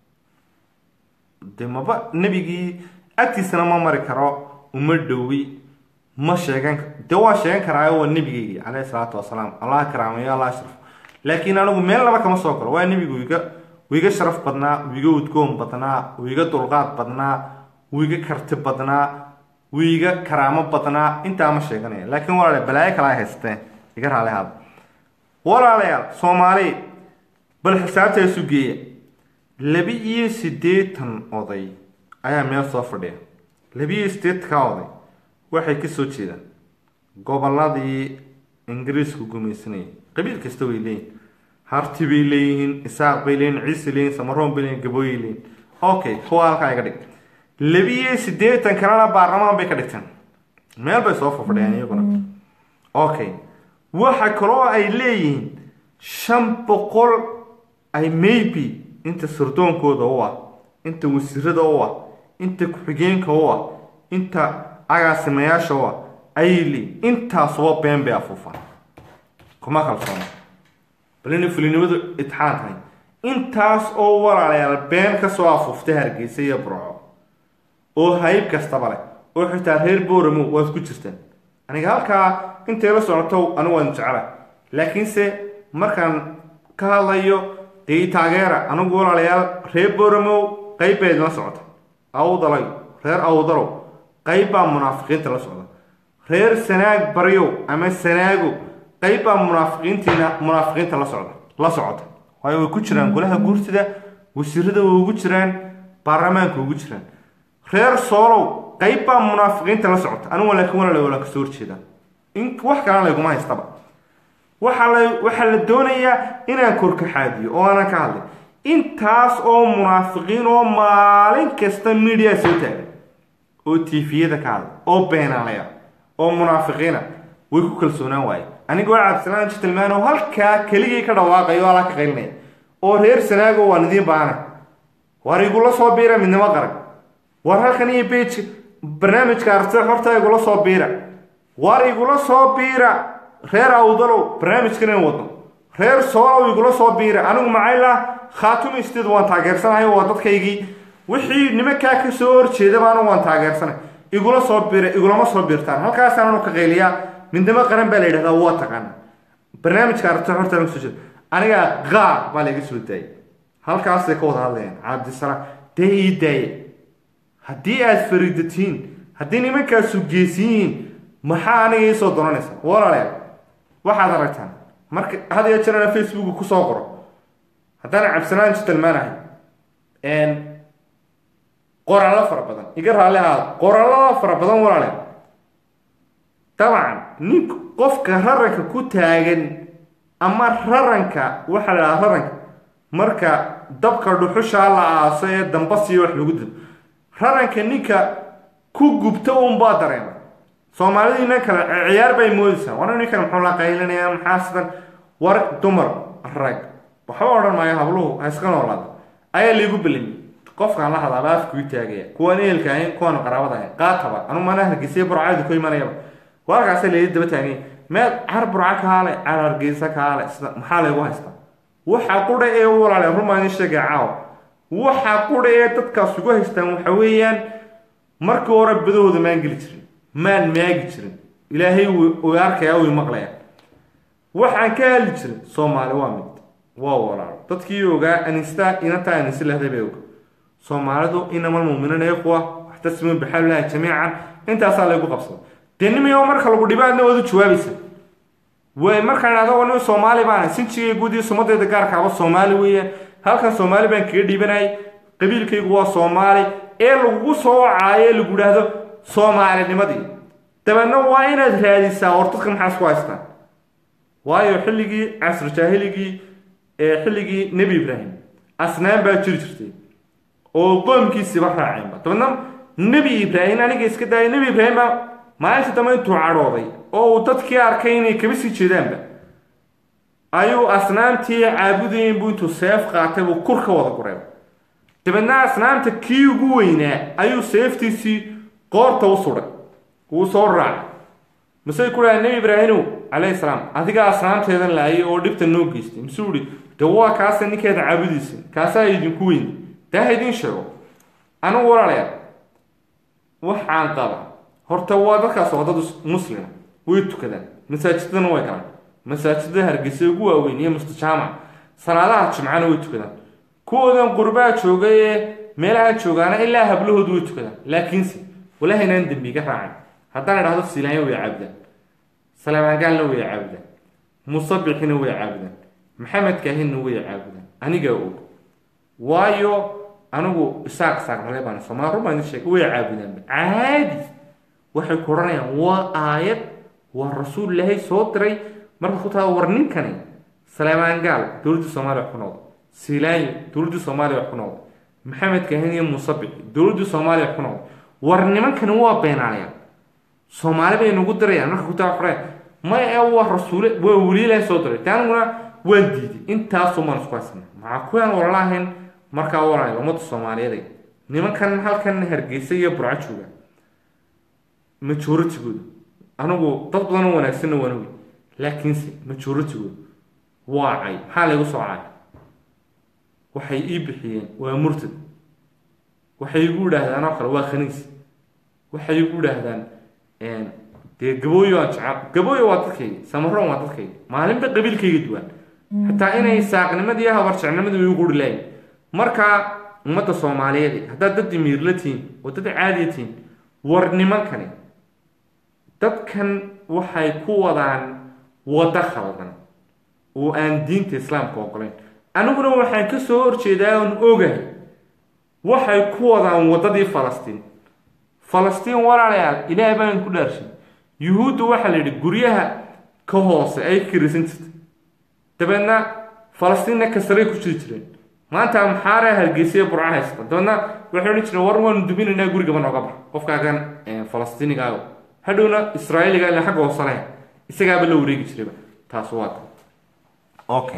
de maba nabigii agtiisana ma mari karo uma dhawi ma sheegan de waa sheegan karaa oo nabigii alayhi salaatu wasalaam Allah karaamayo Allah sharaf laakiin anigu meel laba kama soo karo waa nabigu iga wiiga sharaf badnaa wiiga udgoon badnaa wiiga dulqaad badnaa wiiga karti badnaa wiiga karaamo badnaa inta ma sheeganaya laakiin walaal balaayo kala haysteen iga raali hada walaalayaal Soomaali bal xisaabta isu geeya labiyo sideetan oday ayaa meel soo fadhiya labiyo sideetan ka oday waxay ka soo jeedaan goboladii Ingiriisku gumaysanay qabiil kasta way leeyihiin harti bay leeyihiin isaaq bay leeyihiin ciise leeyihiin samaroon bay leeyihiin gabooy leeyihiin okay kuwa halka ay ka dhig labiyo sideetan kalena baarlamaan bay ka dhigtaan meel bay soo fadhiyaan iyaguna okay waxa kaloo ay leeyihiin shan boqol ay maybe inta surdoonkooda oo ah inta wasiirada oo ah inta ku xigeenka oo ah inta agaasimayaasha waa ayli intaas waa been bay afuufaan kuma kalsoona balina fulinimadu itixaan tahay intaas oo walaalayaal been ka soo afuuftay Hargeysa iyo Burco oo hayb kastaba leh oo xitaa reer Booramo waad ku jirtaan aniga halkaa intee la socoto anigu waan jecelahay laakiin se markaan ka hadlayo dee taageera anigu walaalayaal reer Booramo qayb bay la socota awdalay reer awdalo qayb baa munaafiqiinta la socda reer Sanaag baryo ama Sanaago qayb baa munaafiqiintina munaafiqiinta la socda la socota way ku jiraan golaha guurtida wasiirada way ugu jiraan baarlamaanka ugu jiraan reer Soolow qayb baa munaafiqiinta la socota anigu laakiin wala wala ka soo jeeda in wax kale la iguma haystaba waxa la waxa la doonayaa inaan korka xaadiyo oo aan ka hadlay intaas oo munaafiqiin oo maalin kasta media soo taagan oo T V-yada ka hadla oo beenaalaya oo munaafiqiina way ku kalsoonaan waay aniga Cabdisalaan Jitilmaan oo halka kaliya ka dhawaaqayo ala ka qeylnay oo reer Sanaago waan idin baana war igu la soo biira midnimo qaran war halkan iyo page barnaamijka arta horta igu la soo biira war igu la soo biira reer awdalo barnaamijkan wado reer Soolow igu la soo biira anigu macayla khaatum isteed waan taageersanahay oo dadkaygii wixii nimanka ka soo horjeeda baan waan taageersanay igu la soo biira igu lama soo biirtaan halkaas aan ka qeyliya midnimo qaran baa la yiraahdaa waa taqaan barnaamijka arta horta lagu soo jeedo aniga qaar baa laga soo daayay halkaas ay ka wada hadlayaan Cabdisalaam deeday haddii aad fariidatiin haddii nimankaas u geesiin maxaa aniga soo doonaysa walaalayaal waxaad aragtaan marka hada ya jirana Facebook ku soo qoro haddana Cabdisalaan Jitilmaan ahay een qoraallo fara badan iga raali ah qoraallo fara badan walaalayaal طبعا نيك قفك ررنك ku taagan ama raranka waxa la raranka marka dabka dhuxusha la aasay dambasi wax lagu dib raranka ninka ku gubta oo ba dareema Soomaalidiina kala ciyaar bay moodaysaa wana ninka maxaa la qaylinaya maxaasan war dumar rag waxa oran maayo habluhu askan walaad ayaa liigu bilin qofka la hadalaa afku taagaya kuwan eelka ay kuwan qaraabada ay qaataba anu mana Hargeysa Burco ku imanaya warkaas leeyahay daba taagay meel har Burco ka hale Hargeysa ka hale maxaa lagu haystaa waxa qura ee walaal rumaan shaqaaw waxa qura ee dadka sugu haystaan waxa weeyaan marka hore badooda maan gali jirin maan maagi jirin ilaahay uu arkaya uu maqlaya waxaan ka heli jirin Soomaali waa mid waa walaal dadkii ogaa anista inta anista leedahay og Soomaalidu inama muuminiin ay kuwa waxtasmu bixalaha jamiican intaas lagu qabsado tenimiyo marka lagu dhibaadna wada jawaabaysa way marka aadoo Soomaali baan sinjiga guudi sumadeeda gaarka ah Soomaali weeyaan halka Soomaali baan kaga dhibanay qabiilkaygu waa Soomaali ee lagu soo caayay lagu dhaahdo Soomaalinimadii tabana waa inaad raadisaa hortadka maxaa isku haystaan waayo xilligii casr jaahiligii ee xilligii Nabi Ibrahim asnaan baa jiri jirtay oo qoomkiisa wax raaceen tabana Nabi Ibrahim aniga iska daay Nabi Ibrahim maalinta dambe intuu cadhooday oo dadkii arkay inay kaba sii jeedaanba ayuu asnaamtii caabudayeen buu intuu seef qaatay uu kurka wada guray dabadna asnaamta kii ugu weynaa ayuu seeftiisii qoorta u suray uu soo raacay masay ku raacay Nabi Ibrahim alayhi salaam adiga asnaamteedan laayay oo dhibta noo geystay masuuri dawaa kaas ninkeeda caabudiisay kaas ay idinku weyn taa idin sheego anu walaalayaal waxaan qaba horta waa dadkaas oo dad muslim way tukadaan masaajidana way galaan masaajidada Hargeysa ugu waaweyn iyo mustajaama salaadaha jimcaana way tukadaan kuwoodan qurbaa joogay meelaha joogaana ilaa hablahoodu way tukadaan laakiin si walahi inaan dambiga raacay haddana dhahdo Silaayo way caabudaan Salaamaan gaal way caabudaan Musabbixina way caabudaan Maxamed Kaahin way caabudaan aniga oo waayo anigu isaaq saaqnale baan Soomaali rumaan sheeg way caabudaan caadi waxay koranayaan waa aayad waa rasuul Ilaahay soo diray marka ku taa war ninkani Salaamaan gaal dawladda Soomaaliya ku nool Silaayo dawladda Soomaaliya ku nool Maxamed Kaahin iyo Musabbix dawladda Soomaaliya ku nool war nimankan waa beenaayaan Soomaali bay nagu dirayaan marka ku taa xorey ma ee waa rasuul waa wali Ilaahay soo diray taanuna waan diiday intaas oo man isku haysana ma ku aan walaalahayn marka walaalahay ummadda Soomaaliyeed nimankan halkan Hargeysa iyo Burco jooga majority-gooda anigu dad badan oo wanaagsanna waan ogi laakiinse majority-gooda waa cay maxaa lagu soo cay waxay ii bixiyeen waa murtad waxay igu yidhaahdaan oo kale waa khaniis waxay igu yidhaahdaan dee gabooyo aan jecel gabooyo waa dadkayga samaroon waa dadkayga maalinba qabiilkayga duwan xataa inay saaqnimadii habar jecnimadii igu quri lahayn markaa ummadda soomaaliyeed haddaad dad dimiirla tihiin oo dad caadiya tihiin war nimankani dadkan waxay ku wadaan waddo khaldan oo aan diinta islaamka ogolayn aniguna waxaan ka soo horjeedaa oon ogahay waxay ku wadaan waddadii falastiin falastiin walaalayaal ilaahay baan ku dhaarshay yuhuuddu waxaa la yidhi guryaha ka hoose ay kirisan jirtay dabeedna falastiinna kasaray ku jiri jireen maanta maxaara hargeysa burca haysta dabeedna waxay odhan jireen war waanu duminaynaa gurigaba nooga bax qofkaagan falastiinigaago hadhowna israa'iiliga ila xagga hoose leh isagaaba la wareegi jirayba taas waa ta okay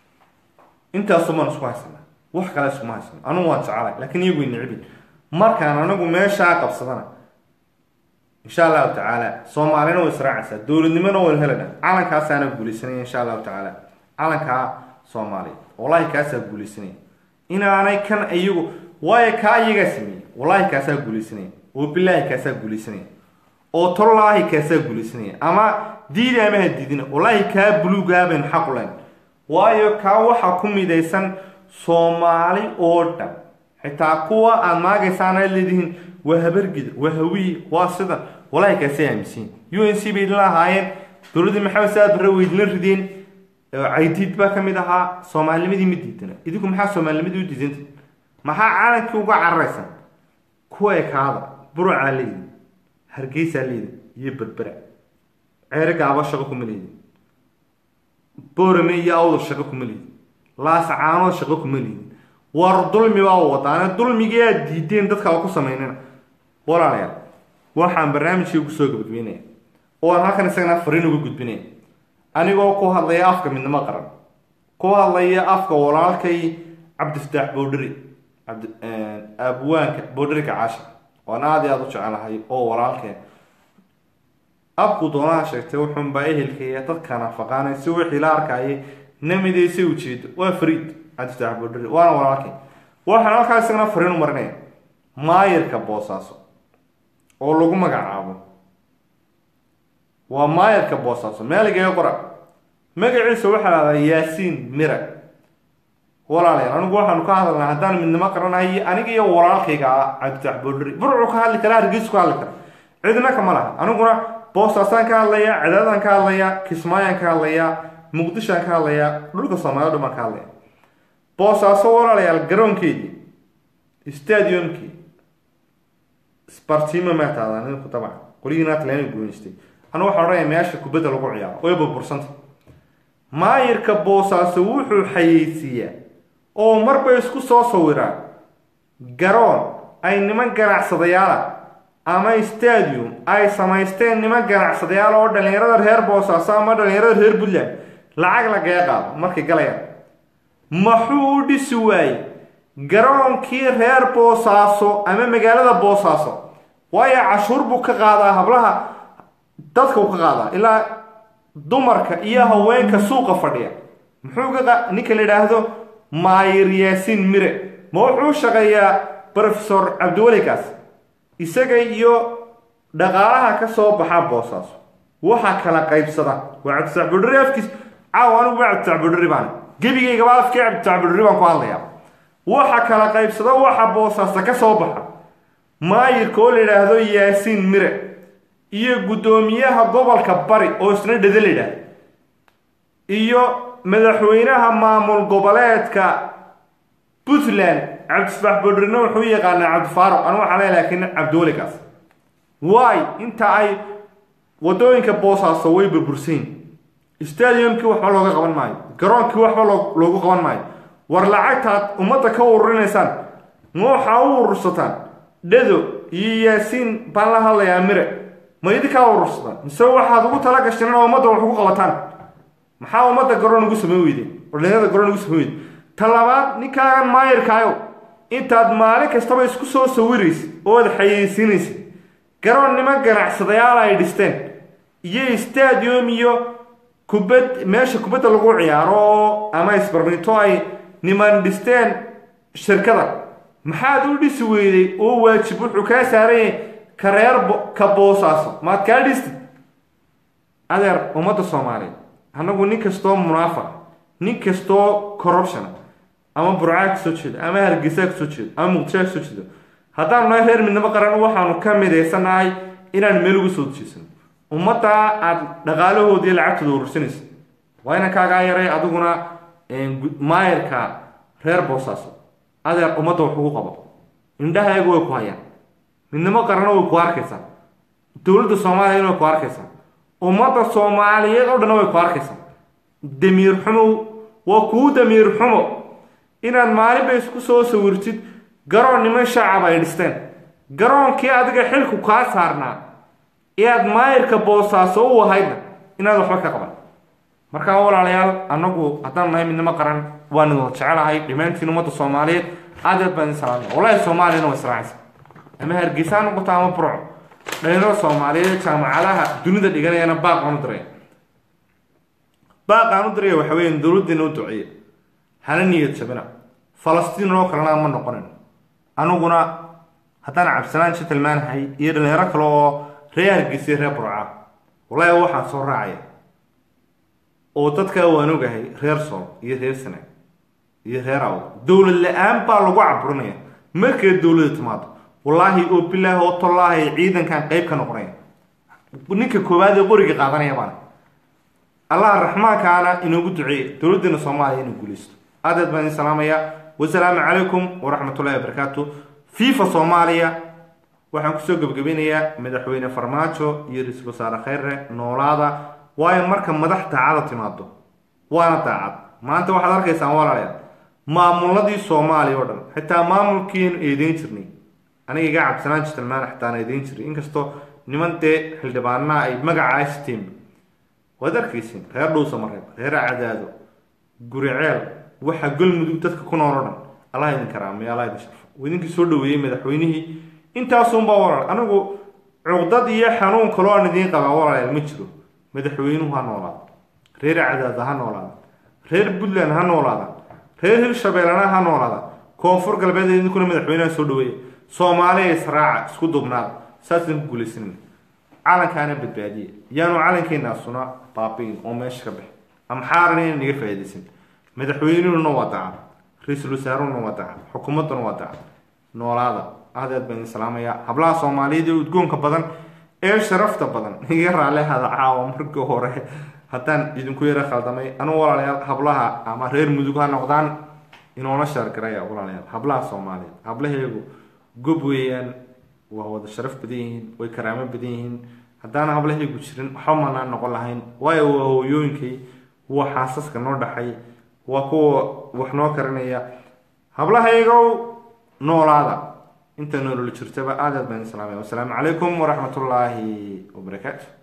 intaas uma isku haysana wax kale isku haysana anu waan jeclay laakiin iyagu nicibin markaan anagu meesha qabsadana insha Allah ta'ala Soomaalina way israacaysaa dawladnimada way helayaan calankaas ana guulaysanay insha Allah ta'ala calanka Soomaali wallahi kaas guulaysanay inaanay kan ayagu way ka ayaga sameeyay wallahi kaas guulaysanay oo billahi kaas guulaysanay oo tollaahi kaas guulaysanay ama diiday ama hadidina wallahi ka buluugaaben xaq leen waayo ka waxa ku midaysan Soomaali oo dhan xitaa kuwa aan maagaysan leedihiin waa habargida waa hawi waa sida wallahi ka saamsin U N C biidla haayeen dawladda maxamed saad barre weydna rideen عيديد بقى كميدها سومالي مدي مديتنا إذا محا سومالي مدي وديزنت محا عالم كوجا عرسان كويك هذا برو عليه هرجيس عليه يبربر عرق عبا شغلكم مليد بورمي ياول شغلكم مليد لاس عامل شغلكم مليد وردول ميواو أنا دول ميجي ديتين دتك أكو سميننا ورا عليه وحن برنامج يوكو سوق بتبينه وهاكن سجنا فرينو بيجود بينه anigoo ku hadlay afka midnimo qaran ku hadlay afka walaalkay Cabdifataax Boodhari abd abwaanka Boodhari ka caasha waan aad iyo aad u jecelahay oo walaalkay abku doonaa sheegtay wuxuu baa ehelkay dadkana faqaanay si wixii la arkay namideysay u jeedo waa Fariid Cabdifataax Boodhari waana walaalkay waxaan halkaas isagana fariin u marnay maayirka Boosaaso oo lagu magacaabo waa maayirka Boosaaso meeliga qora magaciisa waxa la Yaasiin Mira walaalayaal anigu waxaan ka hadalnaa hadaan midnimo qaranahay aniga iyo walaalkayga Cabdifataax Boodhari burcu ka hadli kara hargeysa ka hadli kara cidna kama laha aniguna Boosaasan ka hadlaya Cadaadaan ka hadlaya Kismaayaan ka hadlaya Muqdisho ka hadlaya dhulka Soomaaliya dhuma ka hadlaya Boosaaso walaalayaal garoonkeedii stadiumkii Spartima ma taadaan ku tabaa qoliina taleena guuleystay أنا وحرّي ماشي كبدة الرقعة ويبقى برسنت ما يركب بوساس وحو حيثية أو مربى يسكو صوصورة جرون أي نمان جرع صديالة أما استاديوم أي سما استان نمان جرع صديالة ورد اللي يرد هير بوساس أما اللي يرد هير بلّة العقل جاقا مركي قليا محود سواي جرون كير هير بوساسو أما مجالة بوساسو ويا عشور بوك قاضا هبلها dadka uu ka qaada ilaa dumarka iyo haweenka suuqa fadhiya muxuu ka ninka la yiraahdo Maayir Yaasiin Mire ma wuxuu shaqeeyaa Professor Cabdiwali Kaas isaga iyo dhaqaalaha ka soo baxa Boosaaso waxa kala qaybsada waa Cabdifataax Boodhari afkiis caawan uu Cabdifataax Boodhari baan gabigayga baa afkii Cabdifataax Boodhari baan ku hadlayaa waxa kala qaybsada waxa Boosaaso ka soo baxa maayirka oo la yiraahdo Yaasiin Mire iyo gudoomiyaha gobolka Bari oo isna dhadalida iyo madaxweynaha maamul goboleedka Puntland Cabdifataax Boodhari wuxuu yaqaan Cabdifaaro anu waxaan laakiin Cabdiwali Kaas way inta ay wadooyinka Boosaaso way burbursan stadiumkii waxba looga qaban maayo garoonkii waxba loogu qaban maayo war lacagtaad umada ka ururinaysan waxa u urursataan dhado iyo Yaasiin baan la hadlayaa Mire ما يدك أورصنا نسوي واحد وقول تلاقي اشترينا ومضى وحقوق غلطان محاول مضى قرون نقص مويدي ولا هذا قرون نقص مويد طلبات نكان ما يركايو أنت مالك استبى يسكسو سويريس أو هذا حيسينيس garoon niman ganacsadayaal ay dhisteen iyo stadium iyo kubad meesha kubadda lagu ciyaaro ama isbarmito ay niman dhisteen shirkada maxaad u dhisi weyday oo waajib wuxuu kaa saaran ka reer ka boosaaso maad kaa dhistid adeer ummadda Soomaaliyeed anagu nin kastoo munaafiq nin kastoo corruption ama burcaag soo jeeda ama hargeysa soo jeeda ama muqdisho soo jeeda haddaan nahay reer midnimo qaran waxaanu ka mideysanahay inaan meel ugu soo jeesano ummadda aad dhaqaalahoodii lacagtooda urursanaysa waa inaan kaaga yaray adiguna maayirka reer boosaaso adeer ummadda wuxuu ku qabo indhahaagu way ku hayaan midnimo qaran way ku arkaysaa dowladda Soomaaliya way ku arkaysaa ummadda Soomaaliyeed oo dhan way ku arkaysaa damiir xumo waa ku damiir xumo inaad maalin bay isku soo sawirtid garoon niman shacab ay dhisteen garoonkii adiga xilku kaa saarnaa inaad maayirka boosaaso u ahaydna inaad waxba ka qaban markaa walaalayaal anagu haddaan nahay midnimo qaran waan idin jecelahay dhimaantiin ummadda Soomaaliyeed aad baan salaamay wallahi Soomaaliyana way israacaysa ama hargeysa noqoto ama burco dhalinyarada Soomaaliyeed jaamacadaha dunida dhiganayana baaq aan u diray baaq aan u diray waxa weeyaan dowladdeena u duceeyay hal niyad jabina Falastiin oo kalena ma noqonin anuguna haddaan cabsanaan si tilmaanahay iyo dhalinyaro kale oo reer hargeysa reer burco wallahi waxaan soo raacay oo dadka waan ogahay reer Sool iyo reer Sanaag iyo reer Aw dowlad la'aan baa lagu caburinaya markay dowladda timaado wallahi oo bilaahi oo tallaahi ciidankan qayb ka noqonay ninka koowaad ee qoriga qaadanaya baan Allah raxmaankaana inoogu duceeyay dowladda Soomaaliya inuu guuleysto aad baan salaamaya wassalaamu calaykum wa rahmatullahi wa barakatuh FIFA Soomaaliya waxaan ku soo gabagabeynayaa madaxweyne Farmaajo iyo ra'iisul wasaare Khayre noolaada waayo marka madax taacada timaado waana taacad maanta waxaad arkaysaan walaalayaal maamuladii Soomaaliya oo dhan xitaa maamulkiin eedeyn jirnay aniga iga cabsanaan jirtay maan xitaa eedeyn jiray inkastoo nimante xildhibaanna ay magaca system wad arkaysiin reer dhuusa mareeb reer cadaado guriceel waxa galmudug dadka ku nool oo dhan Allah idin karaamay Allah idin sharfo wadinki soo dhaweeyay madaxweynihii intaas uun baa walaal anigu cuqdad iyo xanuun kale oo idin qaba walaal ma jiro madaxweynuhu ha noolaado reer cadaado ha noolaado reer Puntland ha noolaado reer Hirshabeelle ha noolaado koonfur galbeed idinkuna madaxweynaha soo dhaweeyay Soomaaliya israaca isku dubnaad saasan guulaysan calankaana badbaadiye yaanu calankeena suna baabiin oo meesha ka bixi am xaaran in naga faa'iideysan madaxweynuhuna waa daacad ra'iisul wasaaruhuna waa daacad xukuumaduna waa daacad noolaada aad baan salaamaya hablaha Soomaaliyeed ee udgoonka badan ee sharafta badan iga raale hada caawa markii hore haddaan idinku yara khaldamay anu walaalayaal hablaha ama reer mudug ha noqdaan inoona shar garaya walaalayaal hablaha Soomaaliyeed hablaheegu gob weeyaan waa wada sharaf badan yihiin way karaamo badan yihiin haddaan hablaheegu jirin xamana noqon lahayn way hooyooyinkay waa xaasaska noo dhaxay waa kuwa wax noo karinaya hablaheegu noolaada inta nool jirtaba aad baan salaamay wassalaamu calaykum wa rahmatullaahi wa barakaatuh